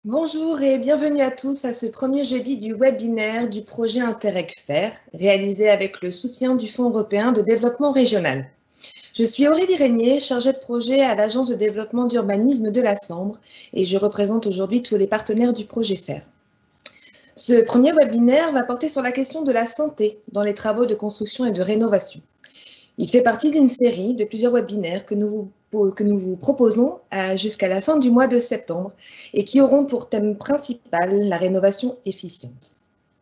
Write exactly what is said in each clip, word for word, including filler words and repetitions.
Bonjour et bienvenue à tous à ce premier jeudi du webinaire du projet Interreg Faire, réalisé avec le soutien du Fonds européen de développement régional. Je suis Aurélie Régnier, chargée de projet à l'Agence de développement d'urbanisme de la Sambre et je représente aujourd'hui tous les partenaires du projet Faire. Ce premier webinaire va porter sur la question de la santé dans les travaux de construction et de rénovation. Il fait partie d'une série de plusieurs webinaires que nous vous, que nous vous proposons jusqu'à la fin du mois de septembre et qui auront pour thème principal la rénovation efficiente.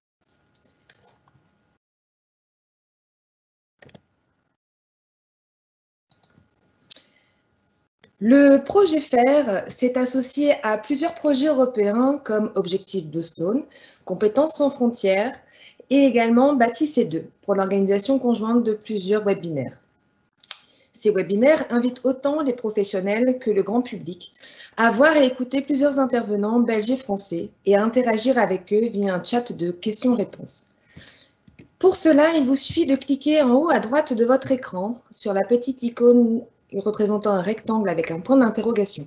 Le projet Faire s'est associé à plusieurs projets européens comme Objectif Blue Stone, Compétences sans frontières et également Bâti C deux pour l'organisation conjointe de plusieurs webinaires. Ces webinaires invitent autant les professionnels que le grand public à voir et écouter plusieurs intervenants belges et français et à interagir avec eux via un chat de questions-réponses. Pour cela, il vous suffit de cliquer en haut à droite de votre écran sur la petite icône représentant un rectangle avec un point d'interrogation.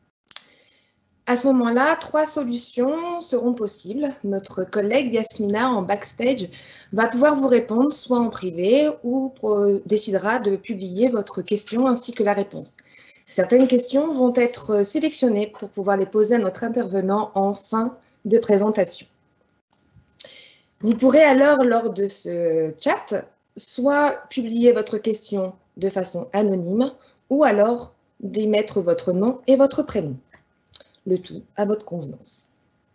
À ce moment-là, trois solutions seront possibles. Notre collègue Yasmina en backstage va pouvoir vous répondre soit en privé ou décidera de publier votre question ainsi que la réponse. Certaines questions vont être sélectionnées pour pouvoir les poser à notre intervenant en fin de présentation. Vous pourrez alors, lors de ce chat, soit publier votre question de façon anonyme ou alors d'y mettre votre nom et votre prénom. Le tout à votre convenance.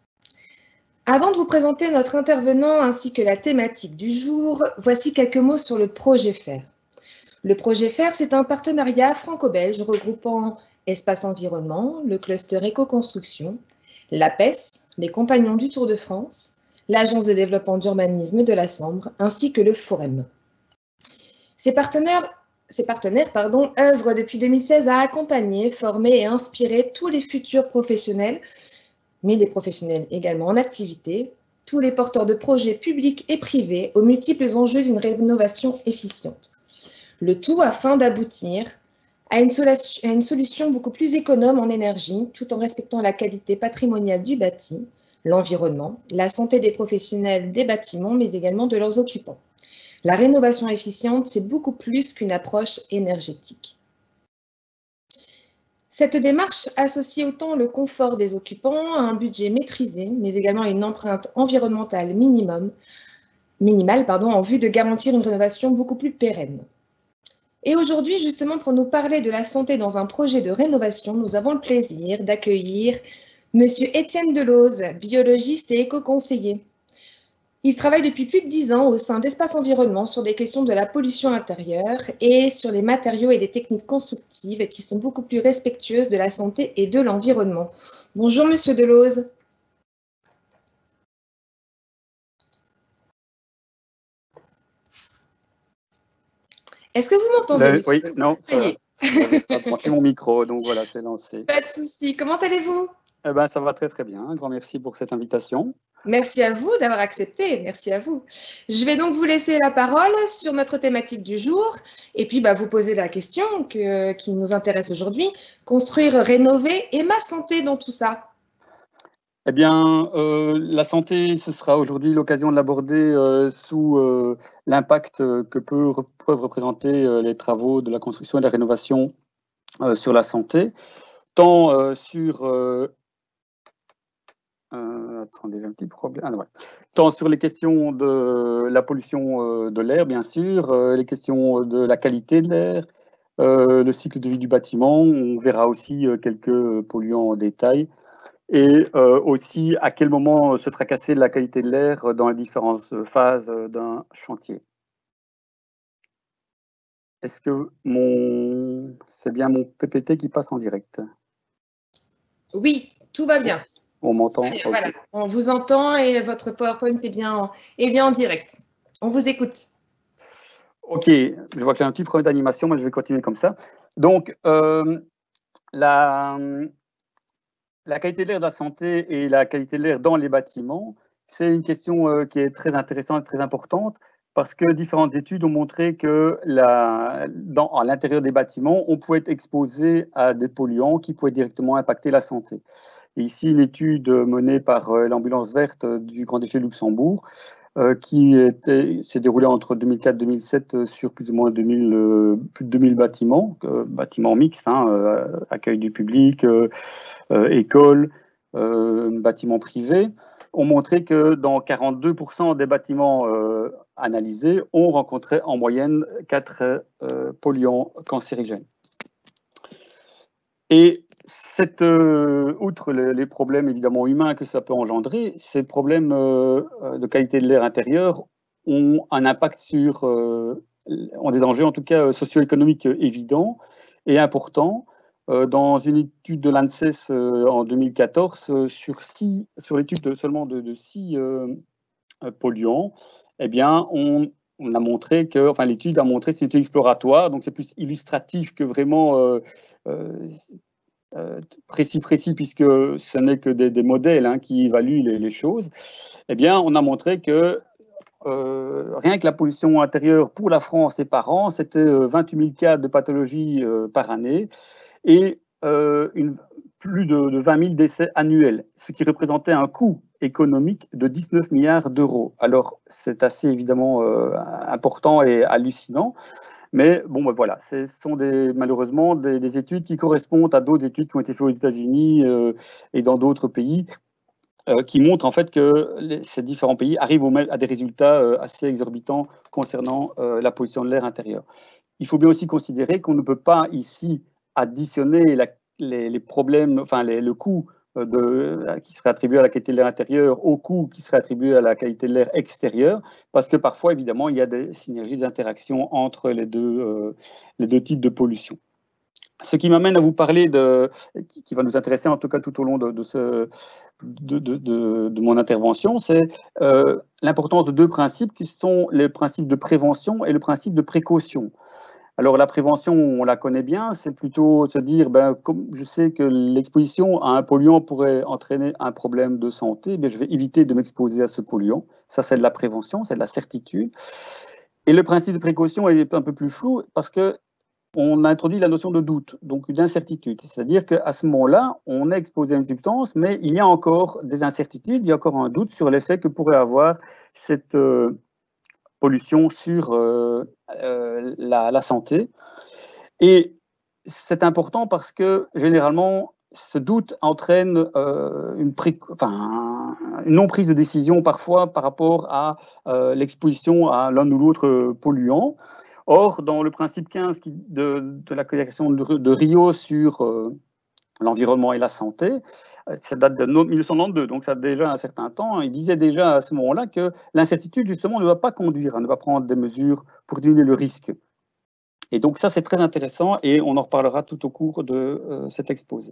Avant de vous présenter notre intervenant ainsi que la thématique du jour, voici quelques mots sur le projet Faire. Le projet Faire, c'est un partenariat franco-belge regroupant Espace Environnement, le cluster Éco-Construction, l'A P E S, les Compagnons du Tour de France, l'Agence de développement d'urbanisme de la Sambre, ainsi que le Forum. Ces partenaires Ces partenaires pardon, œuvrent depuis deux mille seize à accompagner, former et inspirer tous les futurs professionnels, mais des professionnels également en activité, tous les porteurs de projets publics et privés aux multiples enjeux d'une rénovation efficiente. Le tout afin d'aboutir à une, à une solution beaucoup plus économe en énergie, tout en respectant la qualité patrimoniale du bâti, l'environnement, la santé des professionnels des bâtiments, mais également de leurs occupants. La rénovation efficiente, c'est beaucoup plus qu'une approche énergétique. Cette démarche associe autant le confort des occupants à un budget maîtrisé, mais également à une empreinte environnementale minimum, minimale pardon, en vue de garantir une rénovation beaucoup plus pérenne. Et aujourd'hui, justement, pour nous parler de la santé dans un projet de rénovation, nous avons le plaisir d'accueillir Monsieur Étienne Delose, biologiste et éco-conseiller. Il travaille depuis plus de dix ans au sein d'Espace Environnement sur des questions de la pollution intérieure et sur les matériaux et les techniques constructives qui sont beaucoup plus respectueuses de la santé et de l'environnement. Bonjour Monsieur Delose. Est-ce que vous m'entendez, monsieur Oui, Delose? non, ça, j'avais pas branché mon micro, donc voilà, c'est lancé. Pas de souci. Comment allez-vous? Eh ben, ça va très très bien. Un grand merci pour cette invitation. Merci à vous d'avoir accepté, merci à vous. Je vais donc vous laisser la parole sur notre thématique du jour et puis bah, vous poser la question que, qui nous intéresse aujourd'hui, construire, rénover et ma santé dans tout ça. Eh bien, euh, la santé, ce sera aujourd'hui l'occasion de l'aborder euh, sous euh, l'impact que peut, peuvent représenter euh, les travaux de la construction et de la rénovation euh, sur la santé, tant euh, sur... Euh, euh, attendez, j'ai un petit problème. Ah, ouais. Tant sur les questions de la pollution euh, de l'air, bien sûr, euh, les questions de la qualité de l'air, euh, le cycle de vie du bâtiment. On verra aussi euh, quelques polluants en détail. Et euh, aussi à quel moment se tracasser de la qualité de l'air dans les différentes phases d'un chantier. Est-ce que mon... c'est bien mon P P T qui passe en direct? Oui, tout va bien. On m'entend? Okay. Voilà, on vous entend et votre PowerPoint est bien, en, est bien en direct. On vous écoute. Ok, je vois que j'ai un petit problème d'animation, mais je vais continuer comme ça. Donc, euh, la, la qualité de l'air de la santé et la qualité de l'air dans les bâtiments, c'est une question euh, qui est très intéressante et très importante parce que différentes études ont montré que la, dans, à l'intérieur des bâtiments, on pouvait être exposé à des polluants qui pouvaient directement impacter la santé. Et ici, une étude menée par euh, l'ambulance verte du Grand Déchet Luxembourg, euh, qui s'est déroulée entre deux mille quatre et deux mille sept sur plus ou moins deux mille, euh, plus de deux mille bâtiments, euh, bâtiments mixtes, hein, euh, accueil du public, euh, euh, écoles, euh, bâtiments privés, ont montré que dans quarante-deux pour cent des bâtiments euh, analysés, on rencontrait en moyenne quatre euh, polluants cancérigènes. Et cette, euh, outre les, les problèmes évidemment humains que ça peut engendrer, ces problèmes euh, de qualité de l'air intérieur ont un impact sur, euh, ont des dangers en tout cas socio-économiques évidents et importants. Euh, dans une étude de l'ANSES euh, en deux mille quatorze, euh, sur, six, sur l'étude de, seulement de, de six euh, polluants, eh bien, on, on a montré que, enfin, l'étude a montré, c'est une étude exploratoire, donc c'est plus illustratif que vraiment euh, euh, euh, précis, précis, puisque ce n'est que des, des modèles hein, qui évaluent les, les choses. Eh bien, on a montré que euh, rien que la pollution intérieure pour la France et par an, c'était euh, vingt-huit mille cas de pathologie euh, par année et euh, une, plus de, de vingt mille décès annuels, ce qui représentait un coût économique de dix-neuf milliards d'euros. Alors, c'est assez évidemment euh, important et hallucinant, mais bon, ben voilà, ce sont des, malheureusement des, des études qui correspondent à d'autres études qui ont été faites aux États-Unis euh, et dans d'autres pays, euh, qui montrent en fait que les, ces différents pays arrivent au même, à des résultats euh, assez exorbitants concernant euh, la pollution de l'air intérieur. Il faut bien aussi considérer qu'on ne peut pas ici additionner la, les, les problèmes, enfin les, le coût de, qui serait attribué à la qualité de l'air intérieur au coût qui serait attribué à la qualité de l'air extérieur, parce que parfois, évidemment, il y a des synergies, des interactions entre les deux, euh, les deux types de pollution. Ce qui m'amène à vous parler de, qui, qui va nous intéresser en tout cas tout au long de, de, ce, de, de, de, de mon intervention, c'est euh, l'importance de deux principes qui sont les principes de prévention et le principe de précaution. Alors la prévention, on la connaît bien, c'est plutôt se dire, ben, comme je sais que l'exposition à un polluant pourrait entraîner un problème de santé, ben, je vais éviter de m'exposer à ce polluant. Ça, c'est de la prévention, c'est de la certitude. Et le principe de précaution est un peu plus flou parce que on a introduit la notion de doute, donc une incertitude. C'est-à-dire qu'à ce moment-là, on est exposé à une substance, mais il y a encore des incertitudes, il y a encore un doute sur l'effet que pourrait avoir cette euh, pollution sur euh, euh, la, la santé. Et c'est important parce que généralement, ce doute entraîne euh, une, pré... enfin, une non-prise de décision parfois par rapport à euh, l'exposition à l'un ou l'autre polluant. Or, dans le principe quinze de, de la Convention de, de Rio sur euh, l'environnement et la santé, ça date de mille neuf cent quatre-vingt-douze, donc ça date déjà un certain temps. Il disait déjà à ce moment-là que l'incertitude, justement, ne doit pas conduire, ne va prendre des mesures pour diminuer le risque. Et donc ça, c'est très intéressant et on en reparlera tout au cours de euh, cet exposé.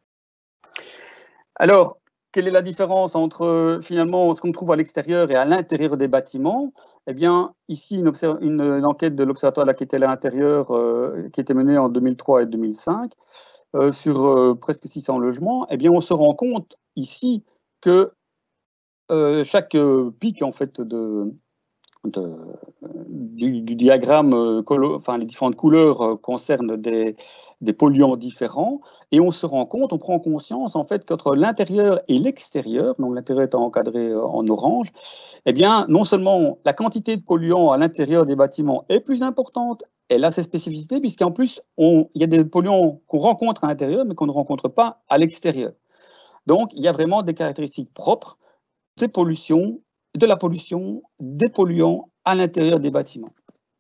Alors, quelle est la différence entre finalement ce qu'on trouve à l'extérieur et à l'intérieur des bâtiments? Eh bien, ici, une, une, une enquête de l'Observatoire de la qualité de l'air intérieur euh, qui a été menée en deux mille trois et deux mille cinq euh, sur euh, presque six cents logements. Eh bien, on se rend compte ici que euh, chaque euh, pic en fait de De, du, du diagramme, euh, enfin les différentes couleurs euh, concernent des, des polluants différents et on se rend compte, on prend conscience en fait qu'entre l'intérieur et l'extérieur, donc l'intérieur étant encadré euh, en orange, eh bien non seulement la quantité de polluants à l'intérieur des bâtiments est plus importante, elle a ses spécificités puisqu'en plus on, il y a des polluants qu'on rencontre à l'intérieur mais qu'on ne rencontre pas à l'extérieur. Donc il y a vraiment des caractéristiques propres des pollutions de la pollution, des polluants à l'intérieur des bâtiments.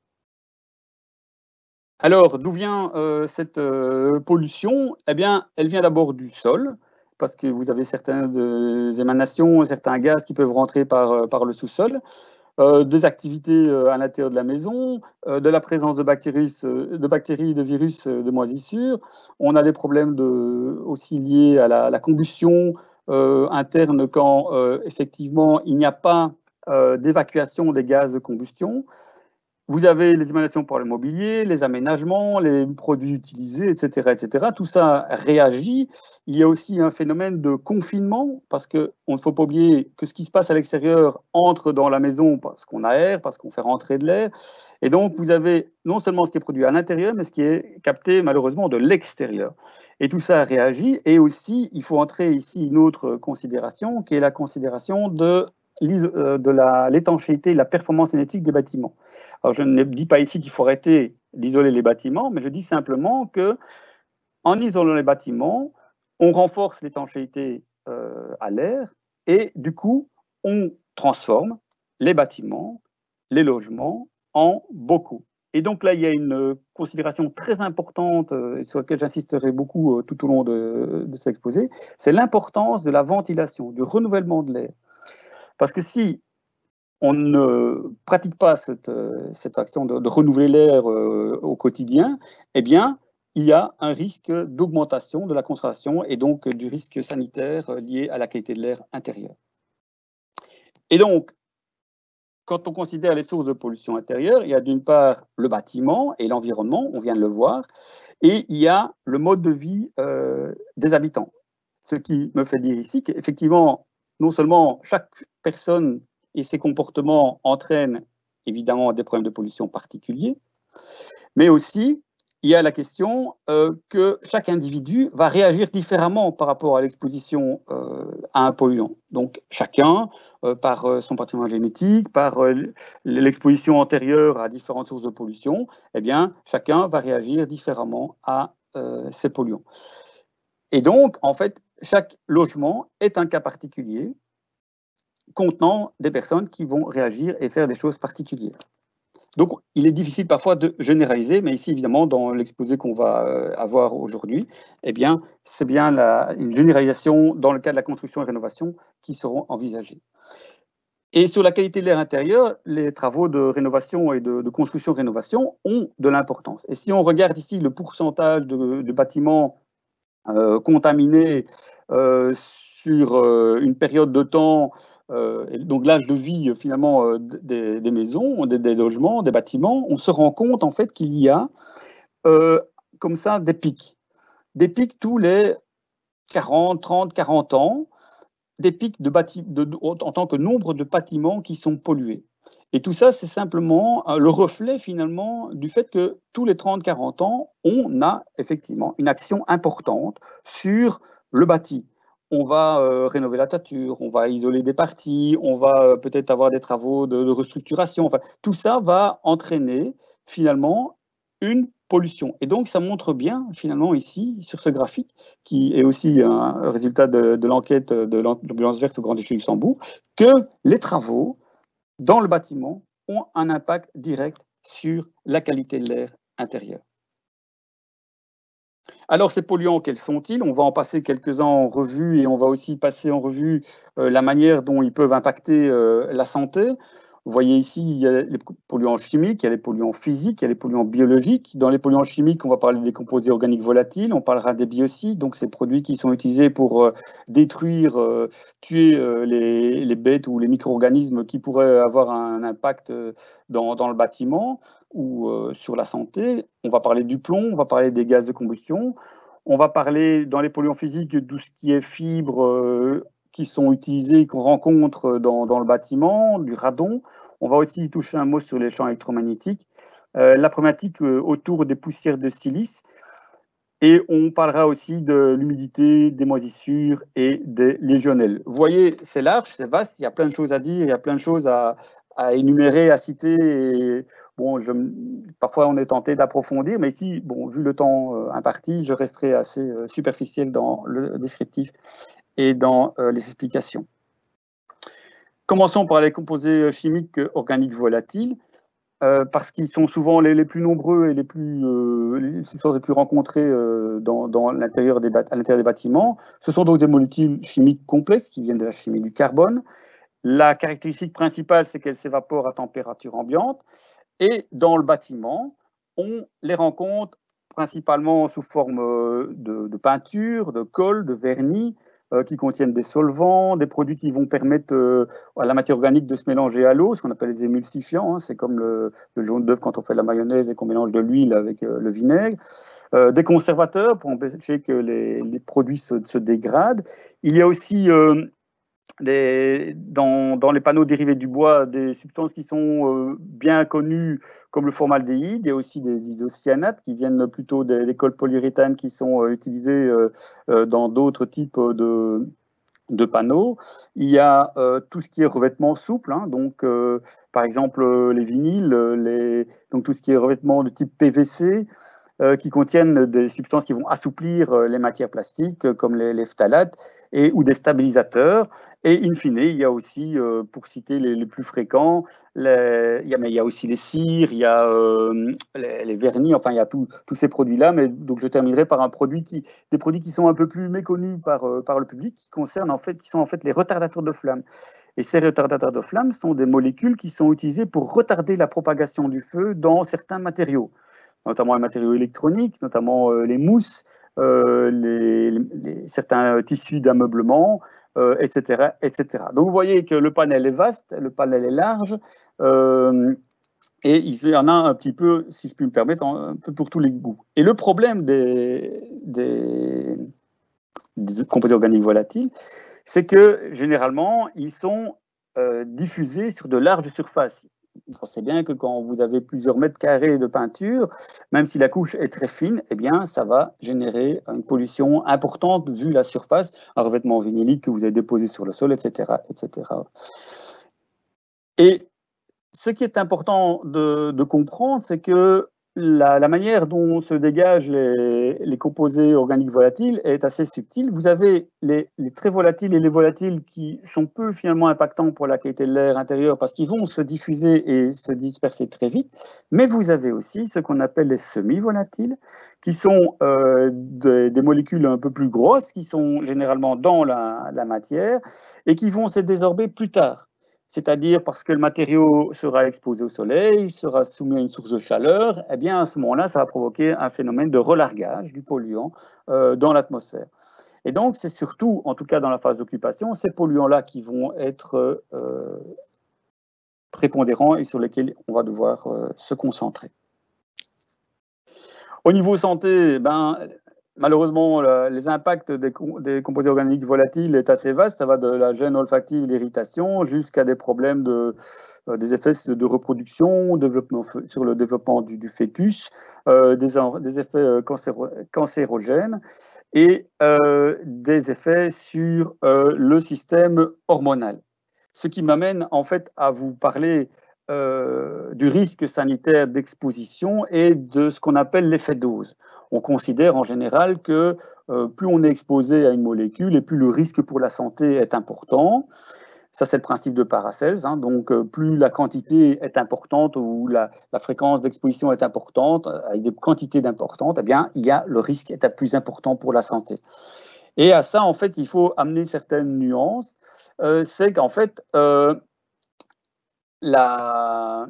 Alors, d'où vient euh, cette euh, pollution? Eh bien, elle vient d'abord du sol, parce que vous avez certaines euh, émanations, certains gaz qui peuvent rentrer par, euh, par le sous-sol, euh, des activités euh, à l'intérieur de la maison, euh, de la présence de bactéries, de, bactéries, de virus, de moisissures. On a des problèmes de, aussi liés à la, la combustion, Euh, interne quand euh, effectivement il n'y a pas euh, d'évacuation des gaz de combustion. Vous avez les émanations par le mobilier, les aménagements, les produits utilisés, et cetera, et cetera. Tout ça réagit. Il y a aussi un phénomène de confinement, parce qu'on ne faut pas oublier que ce qui se passe à l'extérieur entre dans la maison parce qu'on aère, parce qu'on fait rentrer de l'air. Et donc, vous avez non seulement ce qui est produit à l'intérieur, mais ce qui est capté malheureusement de l'extérieur. Et tout ça réagit. Et aussi, il faut entrer ici une autre considération, qui est la considération de de l'étanchéité, la performance énergétique des bâtiments. Alors, je ne dis pas ici qu'il faut arrêter d'isoler les bâtiments, mais je dis simplement que, en isolant les bâtiments, on renforce l'étanchéité euh, à l'air et du coup, on transforme les bâtiments, les logements en bocaux. Et donc là, il y a une considération très importante euh, sur laquelle j'insisterai beaucoup euh, tout au long de, de cet exposé, c'est l'importance de la ventilation, du renouvellement de l'air. Parce que si on ne pratique pas cette, cette action de, de renouveler l'air euh, au quotidien, eh bien, il y a un risque d'augmentation de la concentration et donc du risque sanitaire lié à la qualité de l'air intérieur. Et donc, quand on considère les sources de pollution intérieure, il y a d'une part le bâtiment et l'environnement, on vient de le voir, et il y a le mode de vie euh, des habitants. Ce qui me fait dire ici qu'effectivement, non seulement chaque personne et ses comportements entraînent évidemment des problèmes de pollution particuliers, mais aussi il y a la question euh, que chaque individu va réagir différemment par rapport à l'exposition euh, à un polluant. Donc chacun, euh, par euh, son patrimoine génétique, par euh, l'exposition antérieure à différentes sources de pollution, eh bien chacun va réagir différemment à euh, ces polluants. Et donc, en fait, chaque logement est un cas particulier contenant des personnes qui vont réagir et faire des choses particulières. Donc, il est difficile parfois de généraliser, mais ici, évidemment, dans l'exposé qu'on va euh, avoir aujourd'hui, eh bien, c'est bien la, une généralisation dans le cas de la construction et rénovation qui seront envisagées. Et sur la qualité de l'air intérieur, les travaux de rénovation et de, de construction-rénovation ont de l'importance. Et si on regarde ici le pourcentage de, de bâtiments euh, contaminés euh, sur euh, une période de temps, euh, donc l'âge de vie finalement euh, des, des maisons, des, des logements, des bâtiments, on se rend compte en fait qu'il y a euh, comme ça des pics. Des pics tous les quarante, trente, quarante ans, des pics de bâti- de, de, en tant que nombre de bâtiments qui sont pollués. Et tout ça, c'est simplement le reflet finalement du fait que tous les trente quarante ans, on a effectivement une action importante sur le bâti. On va euh, rénover la toiture, on va isoler des parties, on va euh, peut-être avoir des travaux de, de restructuration. Enfin, tout ça va entraîner finalement une pollution. Et donc, ça montre bien, finalement, ici, sur ce graphique, qui est aussi un résultat de, de l'enquête de l'ambulance verte au Grand Duché du Luxembourg, que les travaux dans le bâtiment ont un impact direct sur la qualité de l'air intérieur. Alors, ces polluants, quels sont-ils? On va en passer quelques-uns en revue et on va aussi passer en revue euh, la manière dont ils peuvent impacter euh, la santé. Vous voyez ici, il y a les polluants chimiques, il y a les polluants physiques, il y a les polluants biologiques. Dans les polluants chimiques, on va parler des composés organiques volatiles, on parlera des biocides, donc ces produits qui sont utilisés pour euh, détruire, euh, tuer euh, les, les bêtes ou les micro-organismes qui pourraient avoir un impact euh, dans, dans le bâtiment ou euh, sur la santé. On va parler du plomb, on va parler des gaz de combustion, on va parler dans les polluants physiques de tout ce qui est fibres euh, qui sont utilisés, qu'on rencontre dans, dans le bâtiment, du radon. On va aussi toucher un mot sur les champs électromagnétiques, euh, la problématique euh, autour des poussières de silice, et on parlera aussi de l'humidité, des moisissures et des légionnelles. Vous voyez, c'est large, c'est vaste, il y a plein de choses à dire, il y a plein de choses à, à énumérer, à citer. Et, bon, je, parfois on est tenté d'approfondir, mais ici, bon, vu le temps euh, imparti, je resterai assez euh, superficiel dans le descriptif et dans euh, les explications. Commençons par les composés chimiques organiques volatiles, euh, parce qu'ils sont souvent les, les plus nombreux et les plus, euh, les substances les plus rencontrées euh, dans, dans l'intérieur des, à l'intérieur des bâtiments. Ce sont donc des molécules chimiques complexes qui viennent de la chimie du carbone. La caractéristique principale, c'est qu'elles s'évaporent à température ambiante. Et dans le bâtiment, on les rencontre principalement sous forme de, de peinture, de colle, de vernis, euh, qui contiennent des solvants, des produits qui vont permettre euh, à la matière organique de se mélanger à l'eau, ce qu'on appelle les émulsifiants, hein, c'est comme le, le jaune d'œuf quand on fait de la mayonnaise et qu'on mélange de l'huile avec euh, le vinaigre. Euh, des conservateurs pour empêcher que les, les produits se, se dégradent. Il y a aussi euh, des, dans, dans les panneaux dérivés du bois des substances qui sont euh, bien connues comme le formaldéhyde. Il y a aussi des isocyanates qui viennent plutôt des, des cols polyuréthane qui sont euh, utilisés euh, euh, dans d'autres types de, de panneaux. Il y a euh, tout ce qui est revêtement souple, hein, donc euh, par exemple euh, les vinyles, les, donc tout ce qui est revêtement de type P V C, euh, qui contiennent des substances qui vont assouplir euh, les matières plastiques, euh, comme les, les phtalates, et, ou des stabilisateurs. Et in fine, il y a aussi, euh, pour citer les, les plus fréquents, les, il, y a, mais il y a aussi les cires, il y a euh, les, les vernis, enfin il y a tous ces produits-là. Mais donc je terminerai par un produit qui, des produits qui sont un peu plus méconnus par, euh, par le public, qui concernent en fait, qui sont en fait les retardateurs de flamme. Et ces retardateurs de flamme sont des molécules qui sont utilisées pour retarder la propagation du feu dans certains matériaux, notamment les matériaux électroniques, notamment euh, les mousses, euh, les, les, certains tissus d'ameublement, euh, et cetera, et cetera. Donc vous voyez que le panel est vaste, le panel est large, euh, et il y en a un petit peu, si je puis me permettre, un peu pour tous les goûts. Et le problème des, des, des composés organiques volatiles, c'est que généralement, ils sont euh, diffusés sur de larges surfaces. On sait bien que quand vous avez plusieurs mètres carrés de peinture, même si la couche est très fine, eh bien, ça va générer une pollution importante vu la surface, un revêtement vinylique que vous avez déposé sur le sol, et cetera, et cetera. Et ce qui est important de, de comprendre, c'est que la, la manière dont se dégagent les, les composés organiques volatiles est assez subtile. Vous avez les, les très volatiles et les volatiles qui sont peu finalement impactants pour la qualité de l'air intérieur parce qu'ils vont se diffuser et se disperser très vite. Mais vous avez aussi ce qu'on appelle les semi-volatiles, qui sont euh, des, des molécules un peu plus grosses, qui sont généralement dans la, la matière et qui vont se désorber plus tard. C'est-à-dire parce que le matériau sera exposé au soleil, sera soumis à une source de chaleur, eh bien à ce moment-là, ça va provoquer un phénomène de relargage du polluant euh, dans l'atmosphère. Et donc, c'est surtout, en tout cas dans la phase d'occupation, ces polluants-là qui vont être euh, prépondérants et sur lesquels on va devoir euh, se concentrer. Au niveau santé, ben, malheureusement, la, les impacts des, des composés organiques volatiles est assez vaste. Ça va de la gêne olfactive, l'irritation, jusqu'à des problèmes de, euh, des effets de reproduction, développement, sur le développement du, du fœtus, euh, des, des effets euh, cancéro, cancérogènes et euh, des effets sur euh, le système hormonal. Ce qui m'amène en fait à vous parler euh, du risque sanitaire d'exposition et de ce qu'on appelle l'effet dose. On considère en général que euh, plus on est exposé à une molécule et plus le risque pour la santé est important. Ça, c'est le principe de Paracels. Hein. Donc, euh, plus la quantité est importante ou la, la fréquence d'exposition est importante, avec des quantités d'importantes, eh bien, il y a, le risque est plus important pour la santé. Et à ça, en fait, il faut amener certaines nuances. Euh, c'est qu'en fait, euh, la,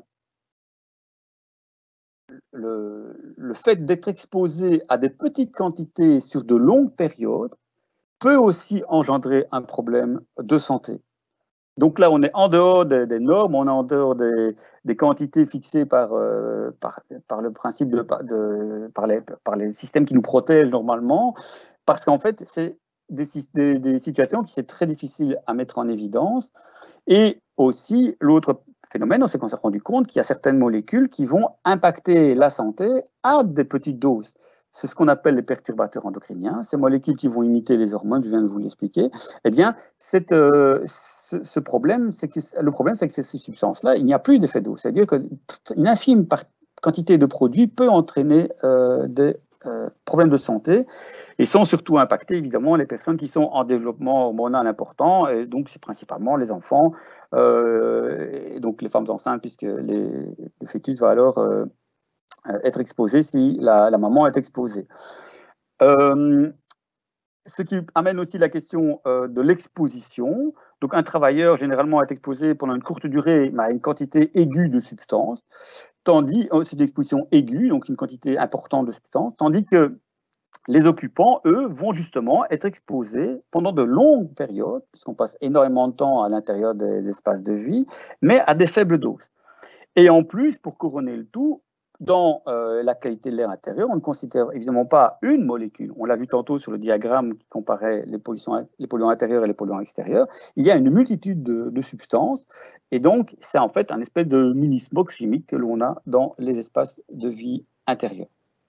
le, le fait d'être exposé à des petites quantités sur de longues périodes peut aussi engendrer un problème de santé. Donc là, on est en dehors des, des normes, on est en dehors des, des quantités fixées par, euh, par, par le principe de, de par, les, par les systèmes qui nous protègent normalement, parce qu'en fait, c'est des, des, des situations qui c'est très difficile à mettre en évidence. Et aussi, l'autre phénomène, on s'est rendu compte qu'il y a certaines molécules qui vont impacter la santé à des petites doses. C'est ce qu'on appelle les perturbateurs endocriniens, ces molécules qui vont imiter les hormones, je viens de vous l'expliquer. Eh bien, cette, euh, ce, ce problème, c'est que le problème, c'est que ces substances-là, il n'y a plus d'effet dose. C'est-à-dire qu'une infime quantité de produits peut entraîner euh, des euh, problèmes de santé et sont surtout impacter évidemment les personnes qui sont en développement hormonal important, et donc c'est principalement les enfants, euh, et donc les femmes enceintes, puisque les, le fœtus va alors euh, être exposé si la, la maman est exposée. Euh, ce qui amène aussi la question euh, de l'exposition. Donc un travailleur généralement est exposé pendant une courte durée à une quantité aiguë de substances, tandis, c'est une exposition aiguë, donc une quantité importante de substances, tandis que les occupants, eux, vont justement être exposés pendant de longues périodes, puisqu'on passe énormément de temps à l'intérieur des espaces de vie, mais à des faibles doses. Et en plus, pour couronner le tout, dans euh, la qualité de l'air intérieur, on ne considère évidemment pas une molécule. On l'a vu tantôt sur le diagramme qui comparait les, les polluants intérieurs et les polluants extérieurs. Il y a une multitude de, de substances, et donc c'est en fait un espèce de mini-smog chimique que l'on a dans les espaces de vie intérieurs.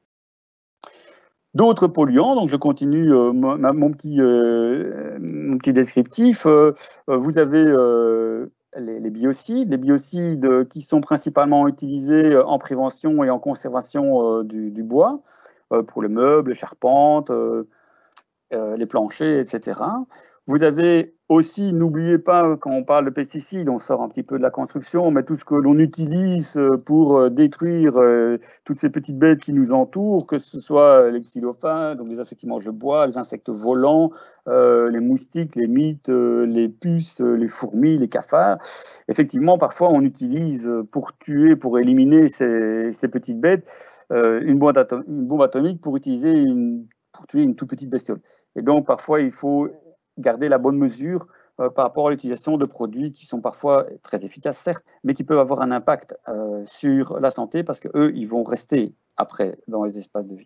D'autres polluants, donc je continue euh, mon, mon, petit, euh, mon petit descriptif. Euh, vous avez euh, les, les biocides, les biocides qui sont principalement utilisés en prévention et en conservation euh, du, du bois, euh, pour les meubles, les charpentes, euh, euh, les planchers, et cetera. Vous avez aussi, n'oubliez pas, quand on parle de pesticides, on sort un petit peu de la construction, mais tout ce que l'on utilise pour détruire toutes ces petites bêtes qui nous entourent, que ce soit les xylophages, donc les insectes qui mangent le bois, les insectes volants, euh, les moustiques, les mites, euh, les puces, les fourmis, les cafards. Effectivement, parfois, on utilise pour tuer, pour éliminer ces, ces petites bêtes, euh, une, bombe une bombe atomique pour utiliser une, pour tuer une toute petite bestiole. Et donc, parfois, il faut garder la bonne mesure euh, par rapport à l'utilisation de produits qui sont parfois très efficaces, certes, mais qui peuvent avoir un impact euh, sur la santé parce qu'eux, ils vont rester après dans les espaces de vie.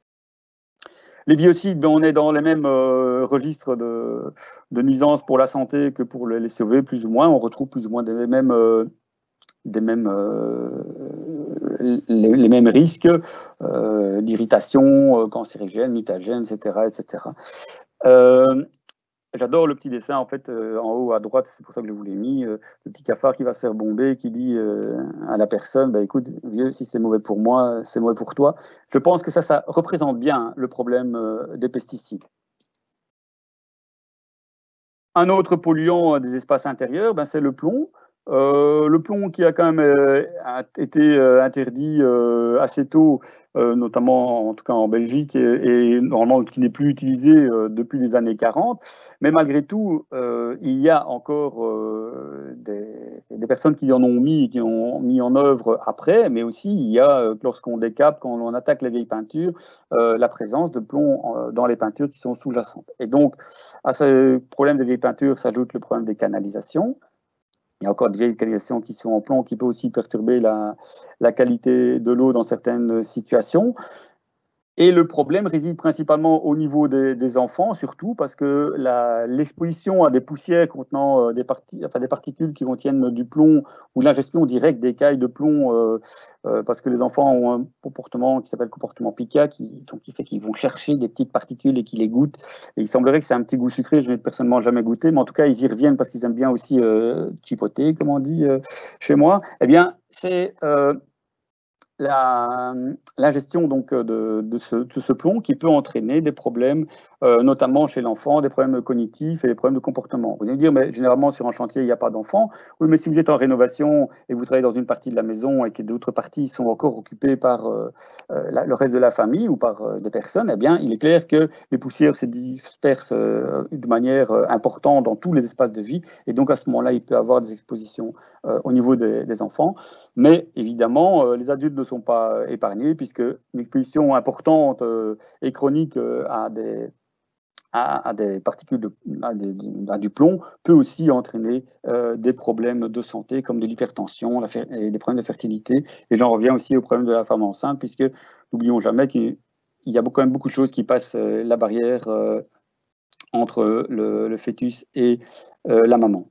Les biocides, ben, on est dans les mêmes euh, registres de, de nuisances pour la santé que pour les C O V, plus ou moins. On retrouve plus ou moins des mêmes, euh, des mêmes, euh, les, les mêmes risques euh, d'irritation, euh, cancérigène, mutagène, et cetera, et cetera. Euh, J'adore le petit dessin, en fait, euh, en haut à droite, c'est pour ça que je vous l'ai mis, euh, le petit cafard qui va se faire bomber, qui dit euh, à la personne, bah, écoute, vieux, si c'est mauvais pour moi, c'est mauvais pour toi. Je pense que ça, ça représente bien le problème euh, des pesticides. Un autre polluant des espaces intérieurs, ben, c'est le plomb. Euh, le plomb qui a quand même euh, été euh, interdit euh, assez tôt, euh, notamment en tout cas en Belgique, et, et normalement qui n'est plus utilisé euh, depuis les années quarante. Mais malgré tout, euh, il y a encore euh, des, des personnes qui en ont mis, qui ont mis en œuvre après, mais aussi il y a, euh, lorsqu'on décape, quand on attaque les vieilles peintures, euh, la présence de plomb euh, dans les peintures qui sont sous-jacentes. Et donc, à ce problème des vieilles peintures s'ajoute le problème des canalisations. Il y a encore des vieilles canalisations qui sont en plomb, qui peut aussi perturber la, la qualité de l'eau dans certaines situations. Et le problème réside principalement au niveau des, des enfants, surtout parce que l'exposition à des poussières contenant euh, des, parti, enfin, des particules qui contiennent du plomb ou l'ingestion directe d'écailles de plomb, euh, euh, parce que les enfants ont un comportement qui s'appelle comportement pica, qui, donc, qui fait qu'ils vont chercher des petites particules et qu'ils les goûtent. Et il semblerait que c'est un petit goût sucré, je n'ai personnellement jamais goûté, mais en tout cas, ils y reviennent parce qu'ils aiment bien aussi euh, chipoter, comme on dit euh, chez moi. Eh bien, c'est... Euh, l'ingestion donc de, de, ce, de ce plomb qui peut entraîner des problèmes, euh, notamment chez l'enfant, des problèmes cognitifs et des problèmes de comportement. Vous allez me dire, mais généralement sur un chantier, il n'y a pas d'enfants. Oui, mais si vous êtes en rénovation et vous travaillez dans une partie de la maison et que d'autres parties sont encore occupées par euh, la, le reste de la famille ou par euh, des personnes, eh bien, il est clair que les poussières se dispersent euh, de manière euh, importante dans tous les espaces de vie. Et donc, à ce moment-là, il peut y avoir des expositions euh, au niveau des, des enfants. Mais évidemment, euh, les adultes ne sont pas épargnés puisque une exposition importante euh, et chronique euh, à, des, à, à des particules, de, à, des, à du plomb peut aussi entraîner euh, des problèmes de santé comme de l'hypertension et des problèmes de fertilité. Et j'en reviens aussi au problème de la femme enceinte puisque n'oublions jamais qu'il y a quand même beaucoup de choses qui passent euh, la barrière euh, entre le, le fœtus et euh, la maman.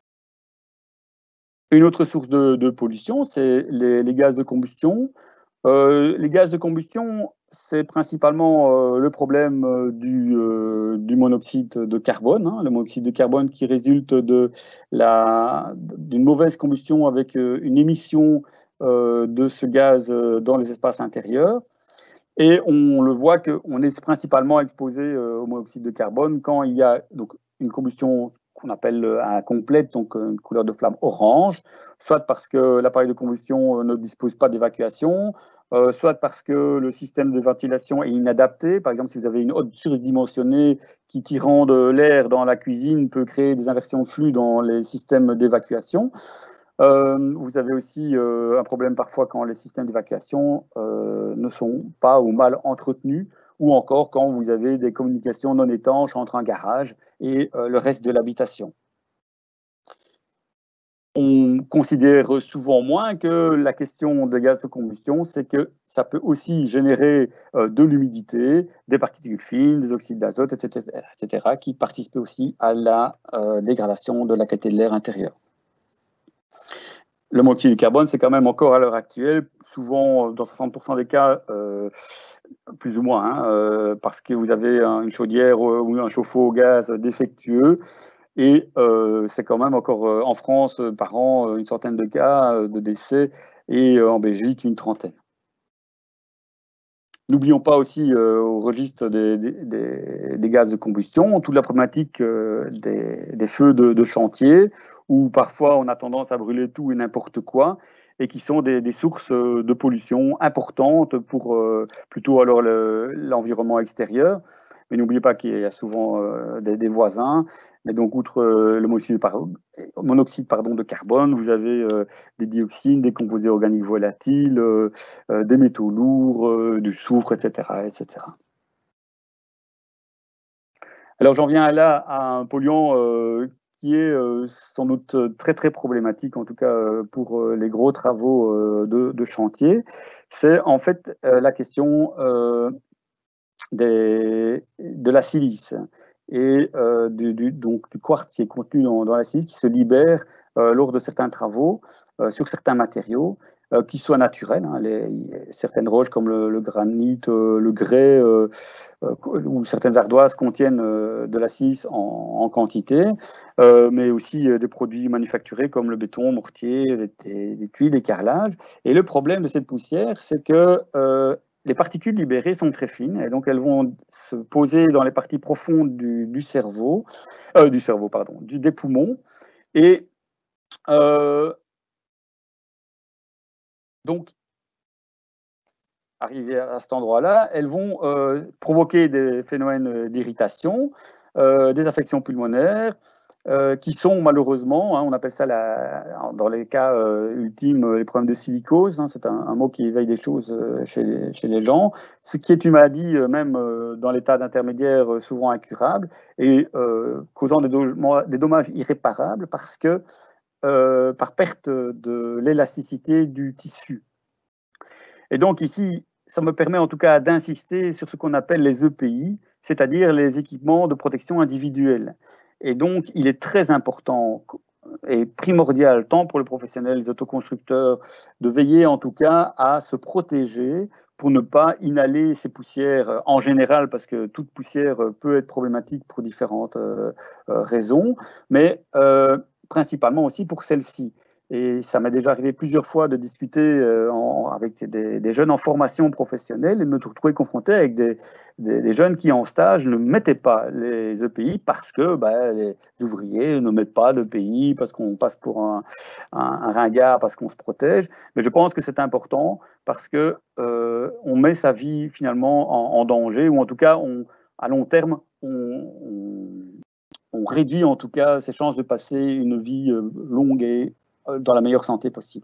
Une autre source de, de pollution, c'est les, les gaz de combustion. Euh, les gaz de combustion, c'est principalement euh, le problème euh, du, euh, du monoxyde de carbone, hein, le monoxyde de carbone qui résulte de la, d'une mauvaise combustion avec euh, une émission euh, de ce gaz euh, dans les espaces intérieurs. Et on le voit qu'on est principalement exposé euh, au monoxyde de carbone quand il y a donc, une combustion qu'on appelle incomplète, donc une couleur de flamme orange, soit parce que l'appareil de combustion ne dispose pas d'évacuation, euh, soit parce que le système de ventilation est inadapté. Par exemple, si vous avez une hotte surdimensionnée qui, tirant de l'air dans la cuisine, peut créer des inversions de flux dans les systèmes d'évacuation. Euh, vous avez aussi euh, un problème parfois quand les systèmes d'évacuation euh, ne sont pas ou mal entretenus, ou encore quand vous avez des communications non étanches entre un garage et euh, le reste de l'habitation. On considère souvent moins que la question des gaz de combustion, c'est que ça peut aussi générer euh, de l'humidité, des particules fines, des oxydes d'azote, et cetera, et cetera, qui participent aussi à la euh, dégradation de la qualité de l'air intérieur. Le monoxyde de carbone, c'est quand même encore à l'heure actuelle, souvent dans soixante pour cent des cas, euh, plus ou moins, hein, euh, parce que vous avez une chaudière ou un chauffe-eau au gaz défectueux. Et euh, c'est quand même encore euh, en France, euh, par an, euh, une centaine de cas euh, de décès, et euh, en Belgique, une trentaine. N'oublions pas aussi euh, au registre des, des, des gaz de combustion, toute la problématique euh, des, des feux de, de chantier, où parfois on a tendance à brûler tout et n'importe quoi, et qui sont des, des sources de pollution importantes pour euh, plutôt alors l'environnement le, extérieur. Mais n'oubliez pas qu'il y a souvent euh, des, des voisins. Mais donc, outre euh, le monoxyde, par, monoxyde pardon, de carbone, vous avez euh, des dioxines, des composés organiques volatiles, euh, euh, des métaux lourds, euh, du soufre, et cetera, et cetera. Alors, j'en viens là à un polluant euh, qui est euh, sans doute très, très problématique, en tout cas euh, pour euh, les gros travaux euh, de, de chantier. C'est en fait euh, la question euh, des, de la silice et euh, du, du, donc, du quartz qui est contenu dans, dans la silice qui se libère euh, lors de certains travaux euh, sur certains matériaux euh, qui soient naturels. Hein, les, certaines roches comme le, le granit, euh, le grès euh, euh, ou certaines ardoises contiennent euh, de la silice en, en quantité, euh, mais aussi euh, des produits manufacturés comme le béton, mortier, les, les tuiles, les carrelages. Et le problème de cette poussière, c'est que euh, les particules libérées sont très fines et donc elles vont se poser dans les parties profondes du, du cerveau, euh, du cerveau, pardon, du, des poumons. Et euh, donc, arrivées à cet endroit-là, elles vont euh, provoquer des phénomènes d'irritation, euh, des affections pulmonaires, Euh, qui sont malheureusement, hein, on appelle ça la, dans les cas euh, ultimes les problèmes de silicose, hein, c'est un, un mot qui éveille des choses euh, chez, les, chez les gens, ce qui est une maladie euh, même euh, dans l'état d'intermédiaire euh, souvent incurable et euh, causant des, do des dommages irréparables parce que euh, par perte de l'élasticité du tissu. Et donc ici, ça me permet en tout cas d'insister sur ce qu'on appelle les E P I, c'est-à-dire les équipements de protection individuelle. Et donc, il est très important et primordial, tant pour les professionnels, les autoconstructeurs, de veiller en tout cas à se protéger pour ne pas inhaler ces poussières en général, parce que toute poussière peut être problématique pour différentes euh, raisons, mais euh, principalement aussi pour celle-ci. Et ça m'est déjà arrivé plusieurs fois de discuter euh, en, avec des, des jeunes en formation professionnelle et de me retrouver confronté avec des, des, des jeunes qui, en stage, ne mettaient pas les E P I parce que bah, les ouvriers ne mettent pas d'E P I, parce qu'on passe pour un, un, un ringard, parce qu'on se protège. Mais je pense que c'est important parce qu'on euh, met sa vie finalement en, en danger, ou en tout cas, on, à long terme, on, on, on réduit en tout cas ses chances de passer une vie euh, longue et dans la meilleure santé possible.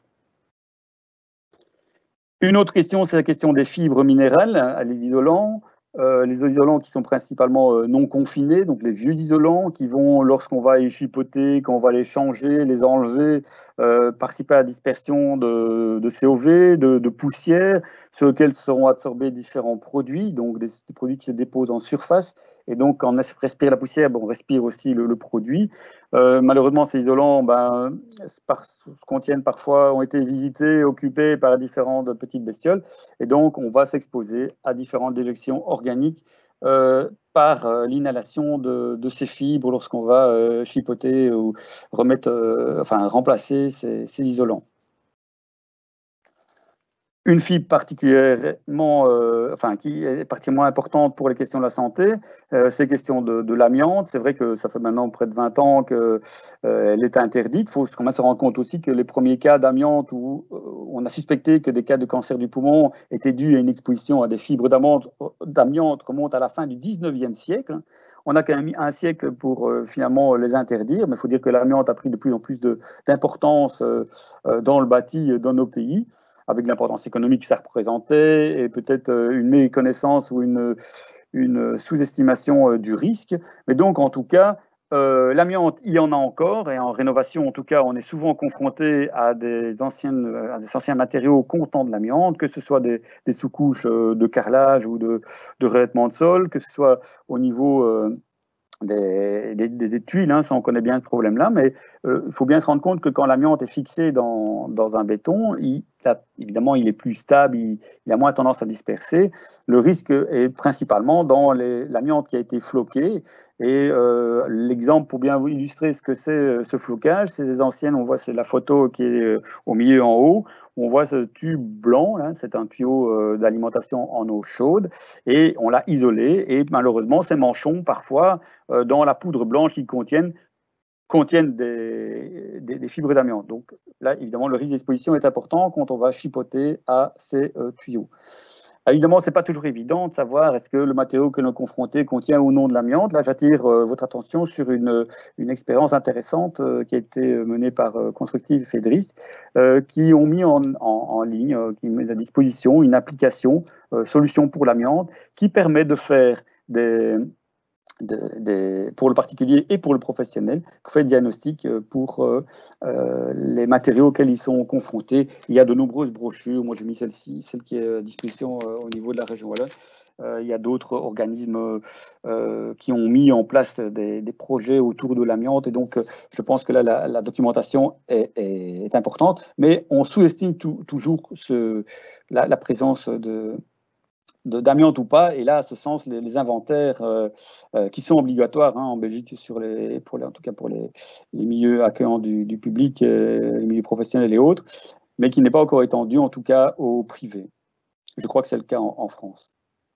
Une autre question, c'est la question des fibres minérales, les isolants. Euh, les isolants qui sont principalement euh, non confinés, donc les vieux isolants qui vont, lorsqu'on va les chipoter, quand on va les changer, les enlever, euh, participer à la dispersion de, de C O V, de, de poussière, sur lesquels seront absorbés différents produits, donc des, des produits qui se déposent en surface. Et donc, quand on respire la poussière, ben, on respire aussi le, le produit. Euh, malheureusement, ces isolants ben, par, contiennent parfois, ont été visités, occupés par différentes petites bestioles, et donc on va s'exposer à différentes déjections organiques euh, par euh, l'inhalation de, de ces fibres lorsqu'on va euh, chipoter ou remettre, euh, enfin remplacer ces, ces isolants. Une fibre particulièrement, euh, enfin, qui est particulièrement importante pour les questions de la santé, euh, c'est les questions de, de l'amiante. C'est vrai que ça fait maintenant près de vingt ans qu'elle euh, est interdite. Il faut quand même se rendre compte aussi que les premiers cas d'amiante où euh, on a suspecté que des cas de cancer du poumon étaient dus à une exposition à des fibres d'amiante remontent à la fin du dix-neuvième siècle. On a quand même mis un siècle pour euh, finalement les interdire, mais il faut dire que l'amiante a pris de plus en plus d'importance euh, dans le bâti dans nos pays. avec l'importance économique que ça représentait et peut-être une méconnaissance ou une, une sous-estimation du risque. Mais donc, en tout cas, euh, l'amiante, il y en a encore, et en rénovation, en tout cas, on est souvent confronté à des, anciennes, à des anciens matériaux contenant de l'amiante, que ce soit des, des sous-couches de carrelage ou de, de revêtement de sol, que ce soit au niveau euh, des, des, des tuiles, hein, ça on connaît bien ce problème-là, mais euh, il faut bien se rendre compte que quand l'amiante est fixé dans, dans un béton, il, là, évidemment il est plus stable, il, il a moins tendance à disperser. Le risque est principalement dans l'amiante qui a été floquée, et euh, l'exemple pour bien vous illustrer ce que c'est ce flocage, c'est des anciennes, on voit c'est la photo qui est au milieu en haut, on voit ce tube blanc, c'est un tuyau euh, d'alimentation en eau chaude, et on l'a isolé, et malheureusement ces manchons parfois euh, dans la poudre blanche qu'ils contiennent contiennent des, des, des fibres d'amiante. Donc là, évidemment, le risque d'exposition est important quand on va chipoter à ces euh, tuyaux. Évidemment, ce n'est pas toujours évident de savoir est-ce que le matériau que l'on est confronté contient ou non de l'amiante. Là, j'attire euh, votre attention sur une, une expérience intéressante euh, qui a été menée par euh, Constructive et Fédris, euh, qui ont mis en, en, en ligne, euh, qui met à disposition une application, euh, solution pour l'amiante, qui permet de faire des, des, des, pour le particulier et pour le professionnel, qui fait le diagnostic pour euh, euh, les matériaux auxquels ils sont confrontés. Il y a de nombreuses brochures. Moi, j'ai mis celle-ci, celle qui est à disposition euh, au niveau de la région Wallonne. Euh, il y a d'autres organismes euh, qui ont mis en place des, des projets autour de l'amiante. Et donc, euh, je pense que là, la, la documentation est, est, est importante. Mais on sous-estime tout, toujours ce, la, la présence de d'amiante ou pas, et là, à ce sens, les, les inventaires euh, euh, qui sont obligatoires hein, en Belgique, sur les, pour les, en tout cas pour les, les milieux accueillants du, du public, euh, les milieux professionnels et autres, mais qui n'est pas encore étendu, en tout cas, au privé. Je crois que c'est le cas en, en France.